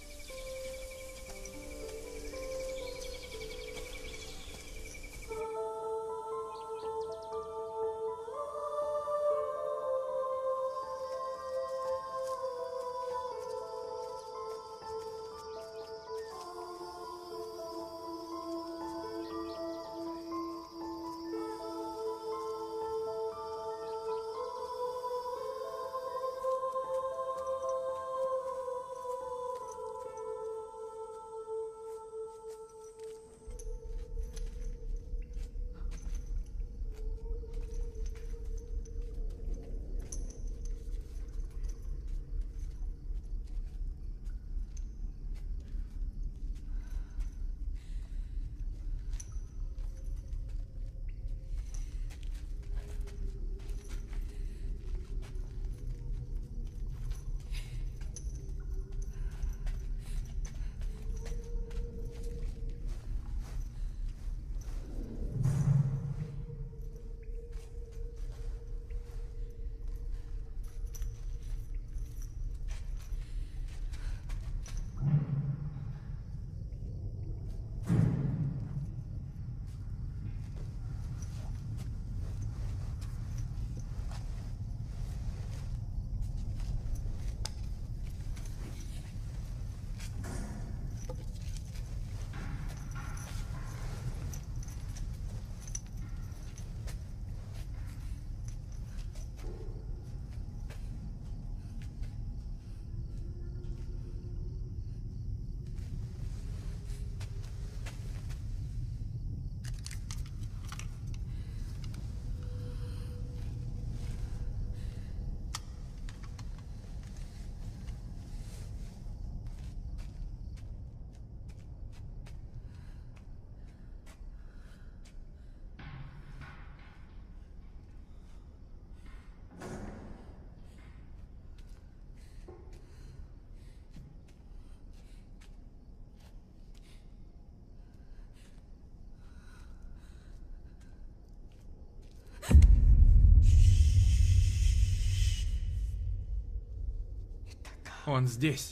Он здесь.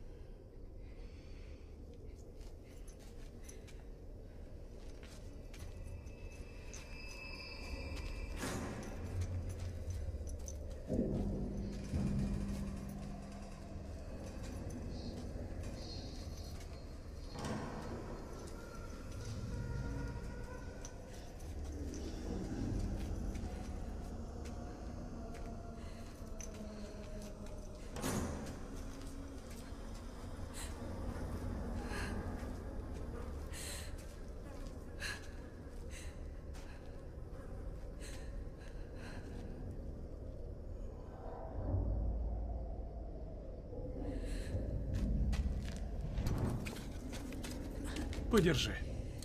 Подержи.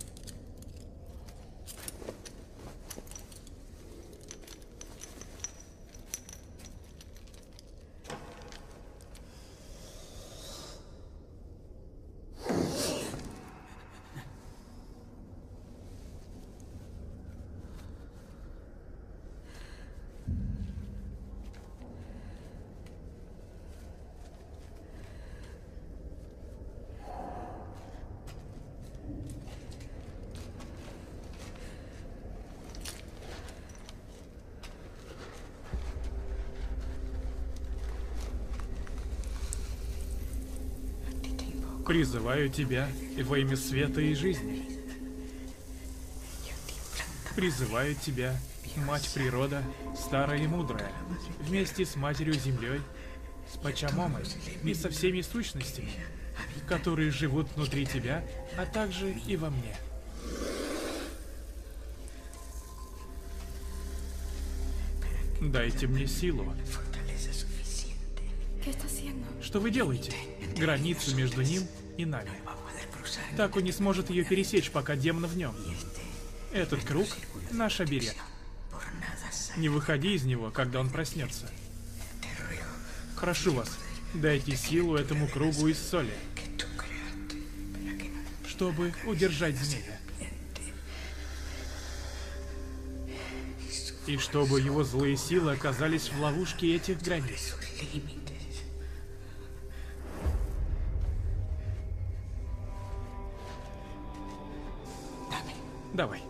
Призываю тебя во имя света и жизни. Призываю тебя, Мать Природа, старая и мудрая, вместе с Матерью Землей, с Пачамомой и со всеми сущностями, которые живут внутри тебя, а также и во мне. Дайте мне силу. Что вы делаете? Границу между ним и нами. Так он не сможет ее пересечь, пока демон в нем. Этот круг — наш оберег. Не выходи из него, когда он проснется. Прошу вас, дайте силу этому кругу из соли, чтобы удержать змея. И чтобы его злые силы оказались в ловушке этих границ. Давай.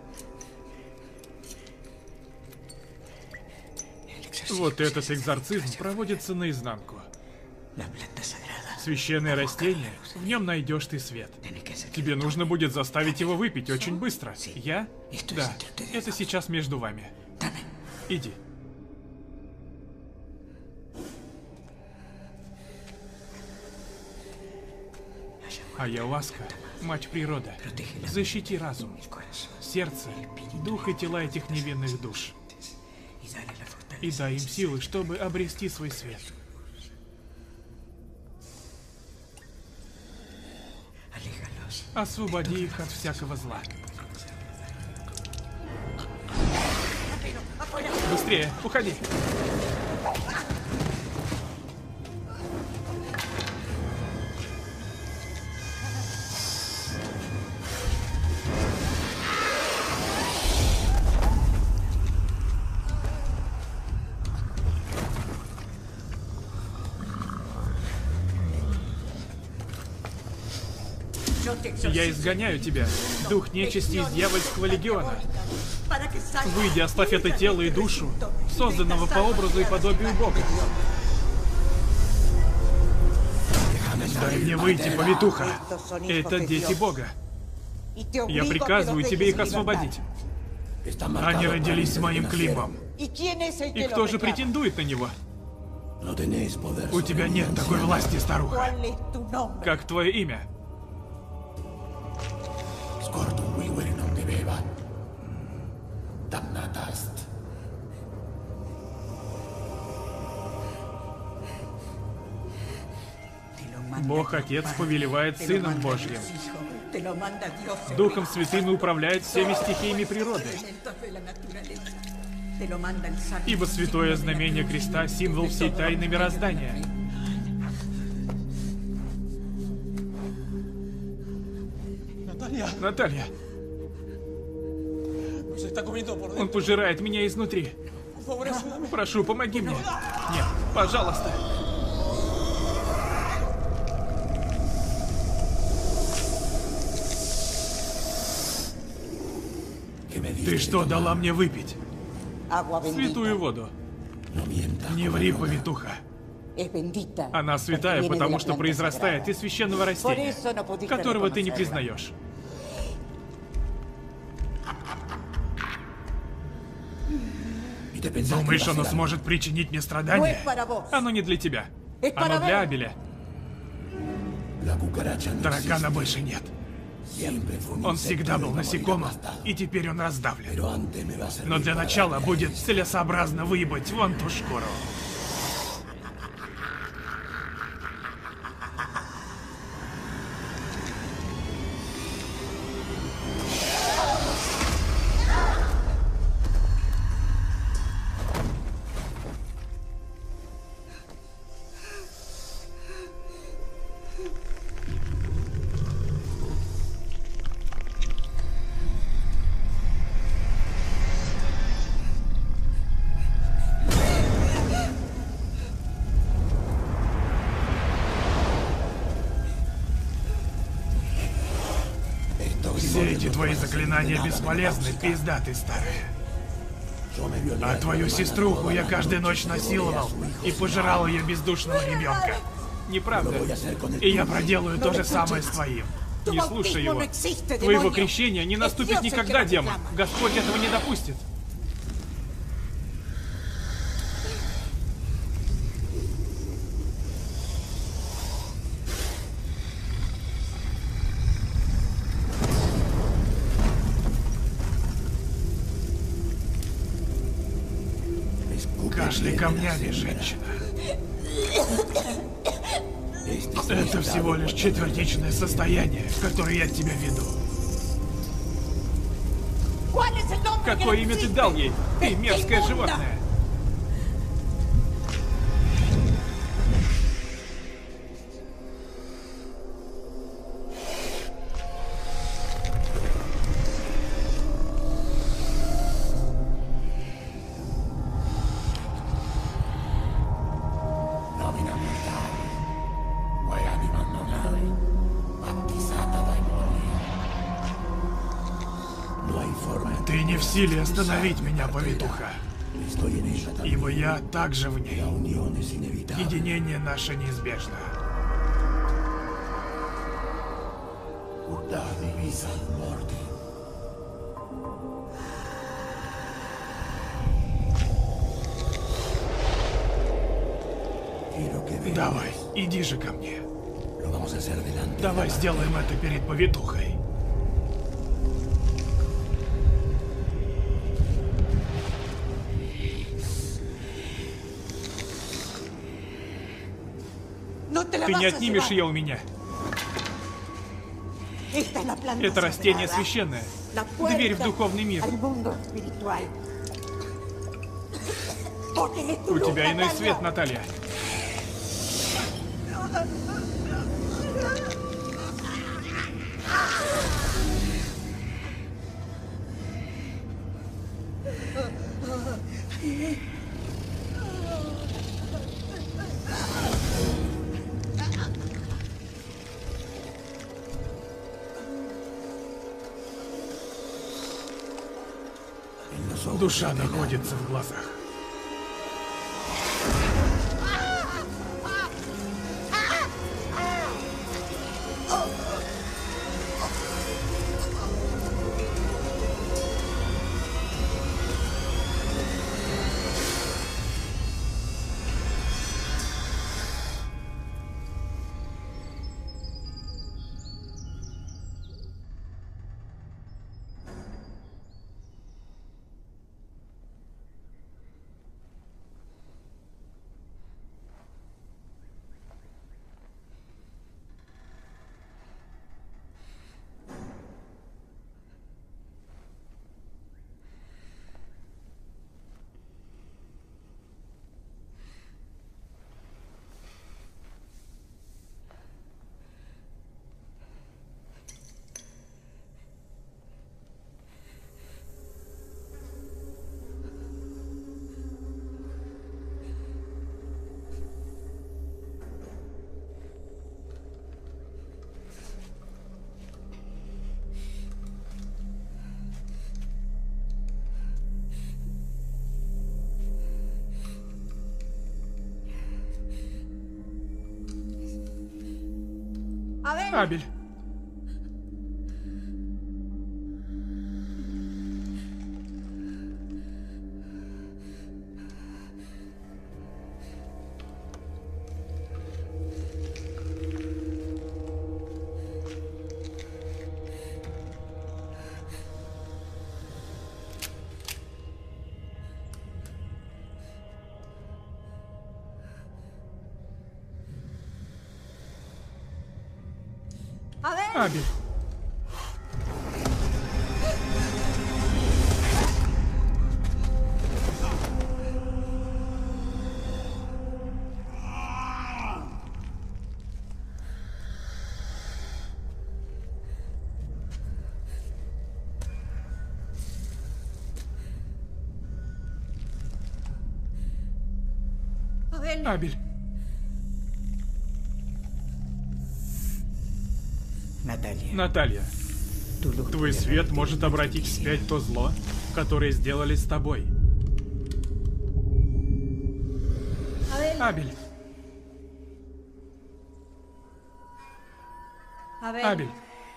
Вот этот экзорцизм проводится наизнанку. Священное растение, в нем найдешь ты свет. Тебе нужно будет заставить его выпить очень быстро. Я? Да, это сейчас между вами. Иди. Айауаска, Мать Природа, защити разум, сердце, дух и тела этих невинных душ. И дай им силы, чтобы обрести свой свет. Освободи их от всякого зла. Быстрее, уходи. Я изгоняю тебя, дух нечисти из дьявольского легиона. Выйди, оставь это тело и душу, созданного по образу и подобию Бога. Дай мне выйти, повитуха. Это дети Бога. Я приказываю тебе их освободить. Они родились с моим климом. И кто же претендует на него? У тебя нет такой власти, старуха. Как твое имя? Бог Отец повелевает Сыном Божьим. Духом Святым управляет всеми стихиями природы. Ибо святое знамение креста — символ всей тайны мироздания. Наталья! Он пожирает меня изнутри. Прошу, помоги мне. Нет, пожалуйста. Ты что дала мне выпить? Святую воду. Не ври, повитуха. Она святая, потому что произрастает из священного растения, которого ты не признаешь. Думаешь, оно сможет причинить мне страдания? Оно не для тебя. Оно для Абеля. Таракана больше нет. Он всегда был насекомым, и теперь он раздавлен. Но для начала будет целесообразно выебать вон ту шкуру. Все эти твои заклинания бесполезны, пизда ты старая. А твою сеструху я каждую ночь насиловал и пожирал ее бездушного ребенка. Неправда? И я проделаю то же самое с твоим. Не слушай его. Твоего крещения не наступит никогда, демон. Господь этого не допустит. Кашляй камнями, женщина. Это всего лишь четвертичное состояние, которое я тебя веду. Какое имя ты дал ей? Ты мерзкое животное. Ты не в силе остановить меня, повитуха. Ибо я также в ней. Единение наше неизбежно. Давай, иди же ко мне. Давай сделаем это перед повитухой. Ты не отнимешь ее у меня. Это растение священное. Дверь в духовный мир. У тебя иной свет, Наталья. Душа находится в глазах. Абель. Абель. Абель. Наталья. Наталья, твой свет может обратить вспять то зло, которое сделали с тобой. Абель. Абель.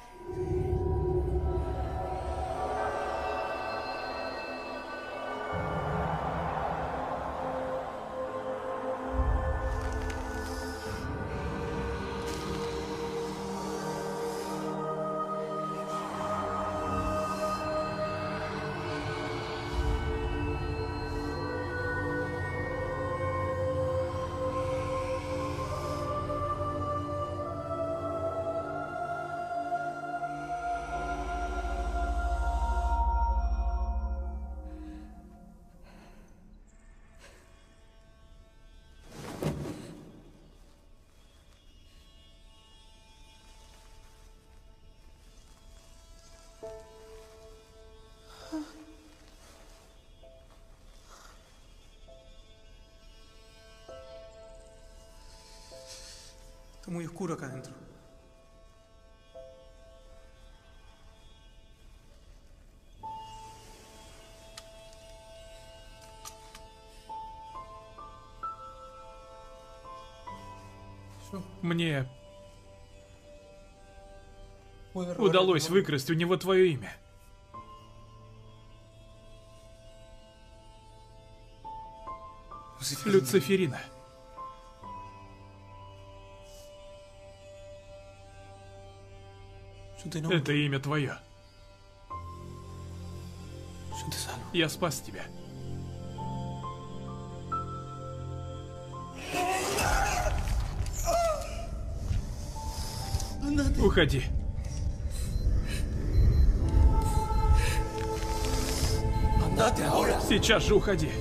Está muy oscuro acá adentro. Мне удалось выкрасть у него твое имя. Люциферина. Это имя твое. Я спас тебя. Уходи. Сейчас же уходи.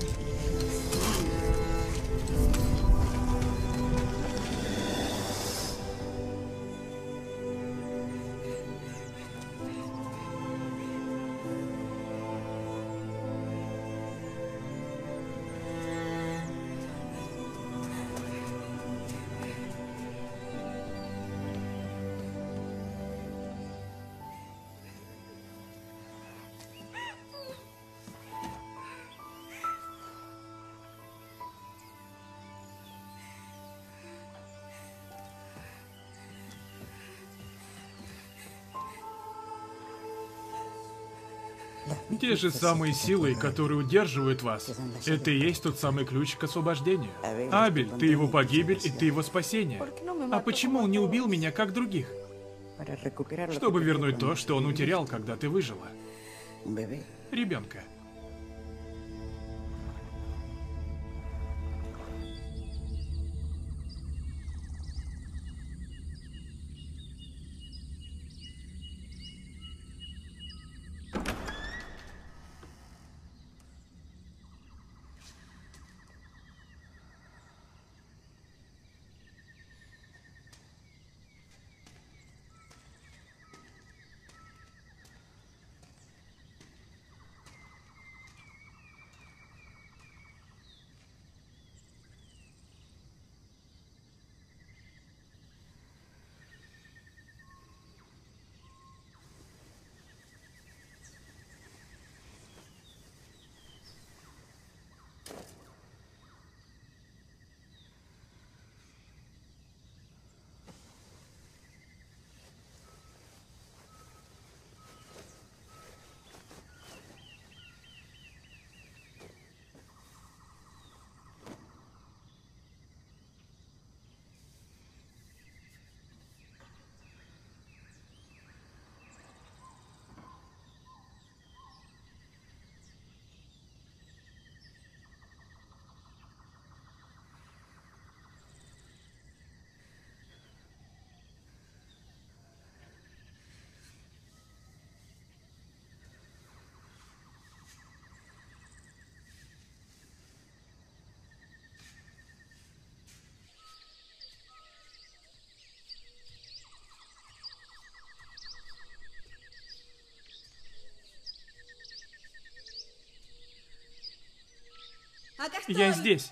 Те же самые силы, которые удерживают вас, это и есть тот самый ключ к освобождению. Абель, ты его погибель и ты его спасение. А почему он не убил меня, как других? Чтобы вернуть то, что он утерял, когда ты выжила. Ребенка. Я здесь.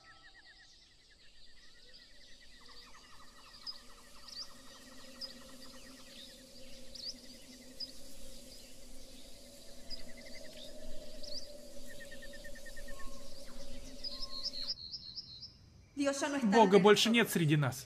Бога больше нет среди нас.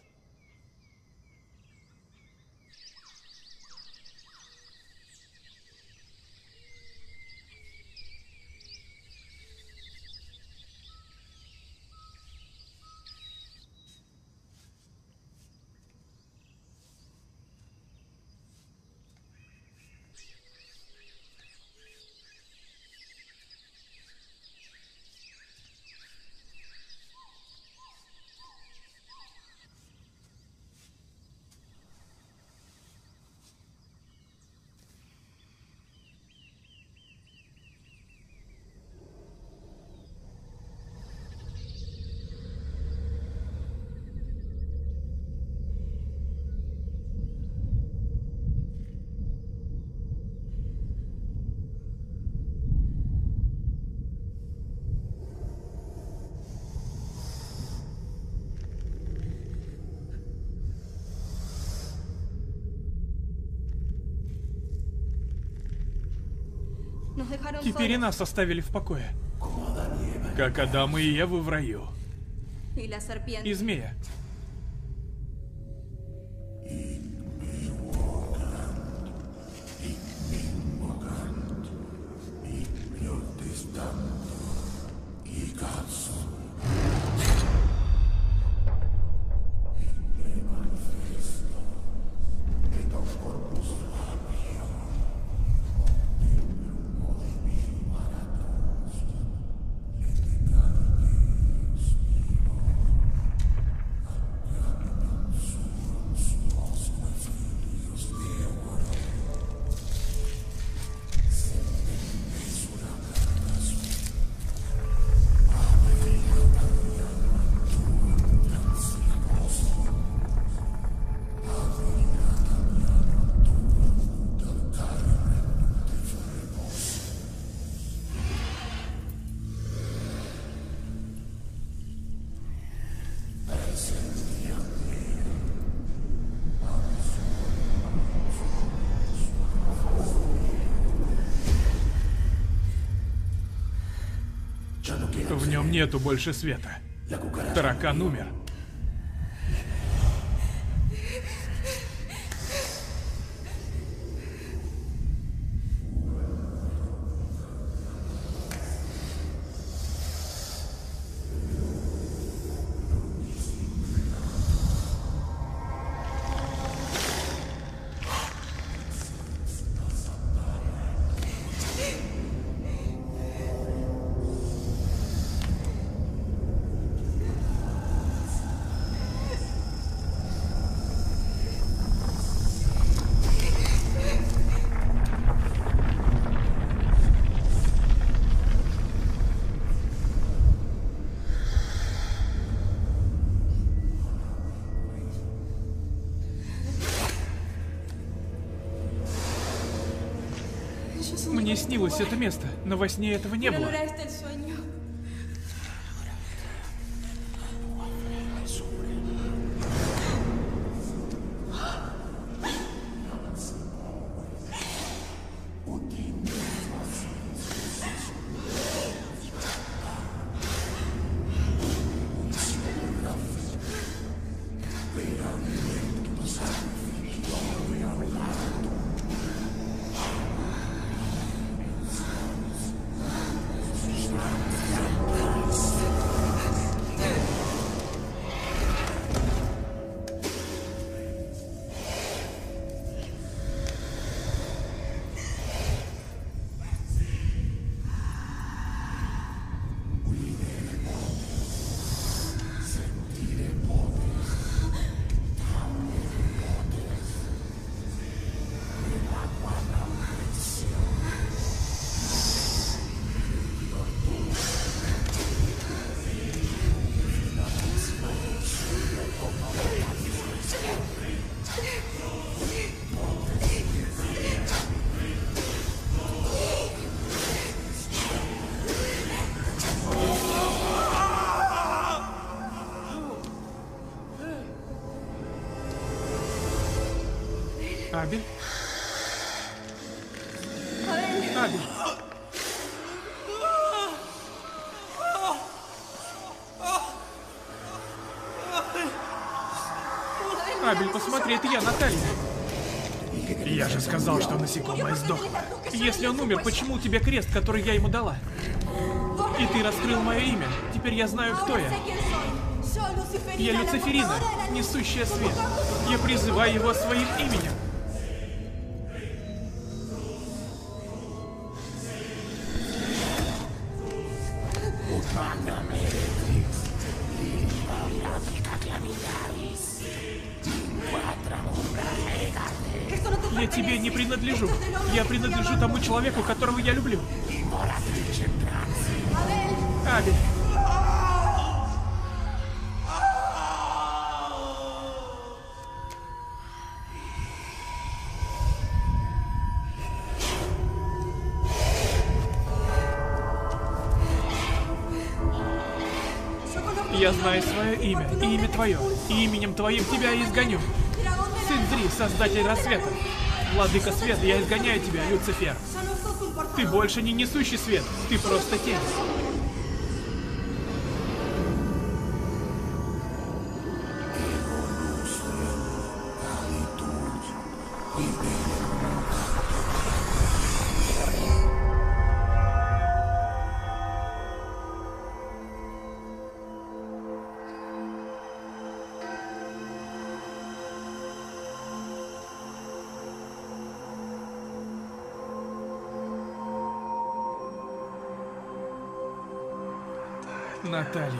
Теперь и нас оставили в покое. Как Адам и Ева в раю. И змея. В нем нету больше света. Таракан умер. Мне снилось это место, но во сне этого не было. Абель? Абель. Абель, посмотри, это я, Наталья. Я же сказал, что насекомое сдохло. Если он умер, почему у тебя крест, который я ему дала? И ты раскрыл мое имя. Теперь я знаю, кто я. Я Люциферина, несущая свет. Я призываю его своим именем. Я тебе не принадлежу. Я принадлежу тому человеку, которого я люблю. Абель. Я знаю свое имя, и имя твое, и именем твоим тебя я изгоню. Сын Зри, создатель рассвета. Владыка света, я изгоняю тебя, Люцифер. Ты больше не несущий свет, ты просто тень. Наталья.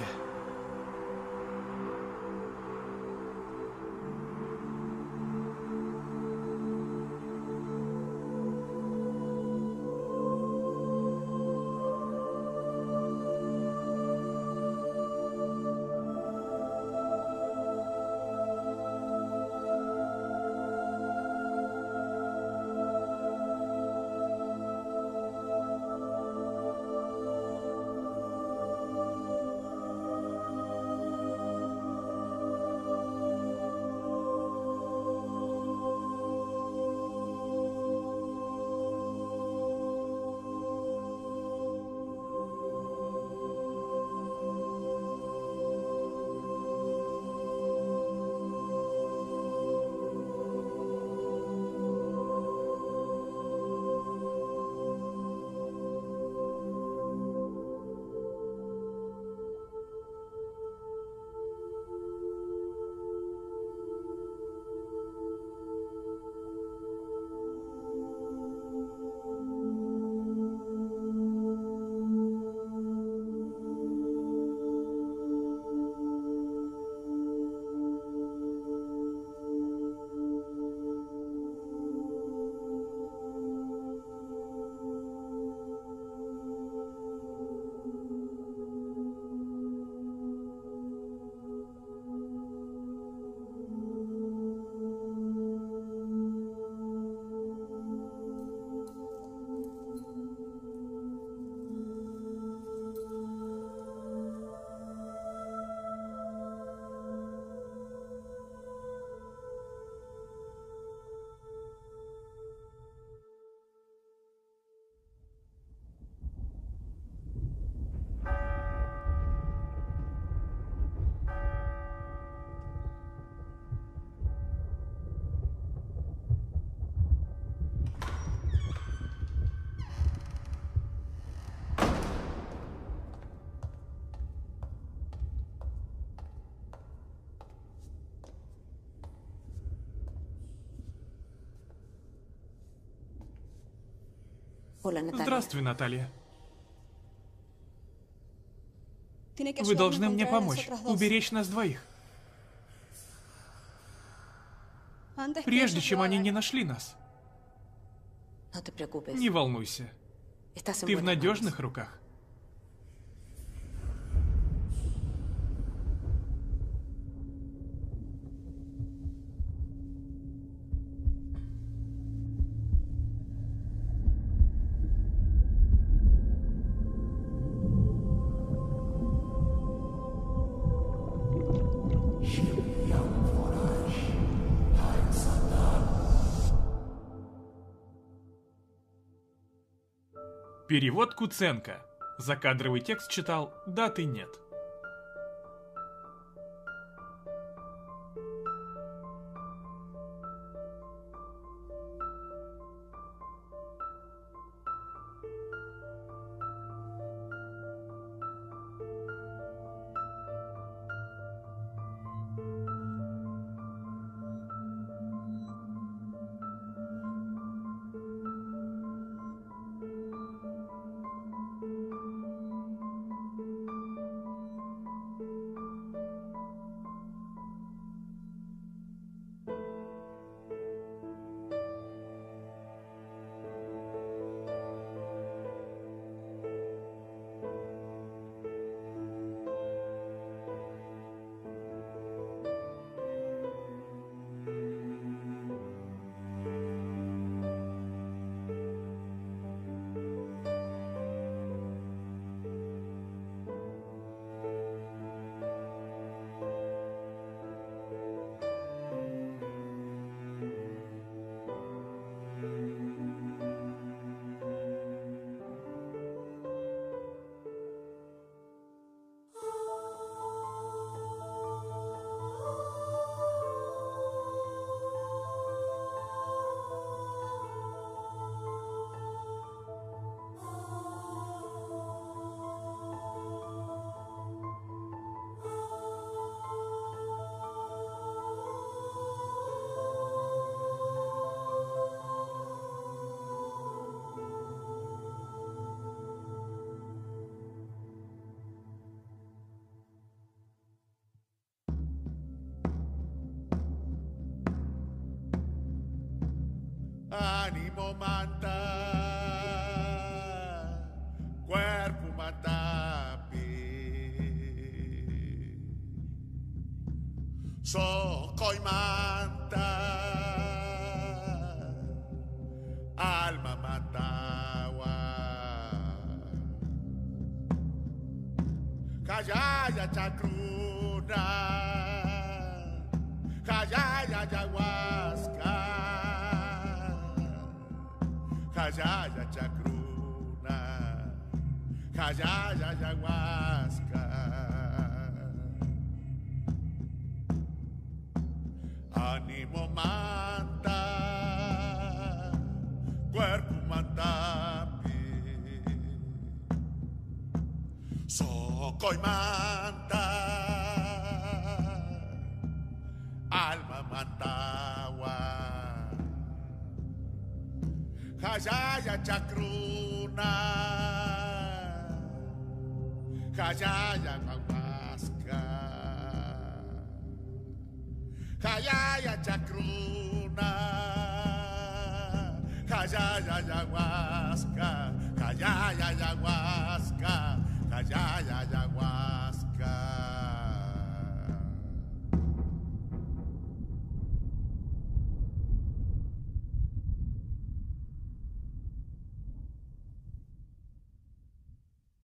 Здравствуй, Наталья. Вы должны мне помочь, уберечь нас двоих. Прежде чем они не нашли нас. Не волнуйся. Ты в надежных руках. Перевод Куценко. Закадровый текст читал «Даты нет». Ánimo manta, cuerpo matapi, socoy manta, alma matawa, callaya chacruna, callaya yaguasca. Callaya chacruna, callaya ayahuasca. Ánimo manta, cuerpo mantapi, socoy manta, alma mantawa. Callaya chacruna, callaya ayahuasca, callaya chacruna, callaya ayahuasca.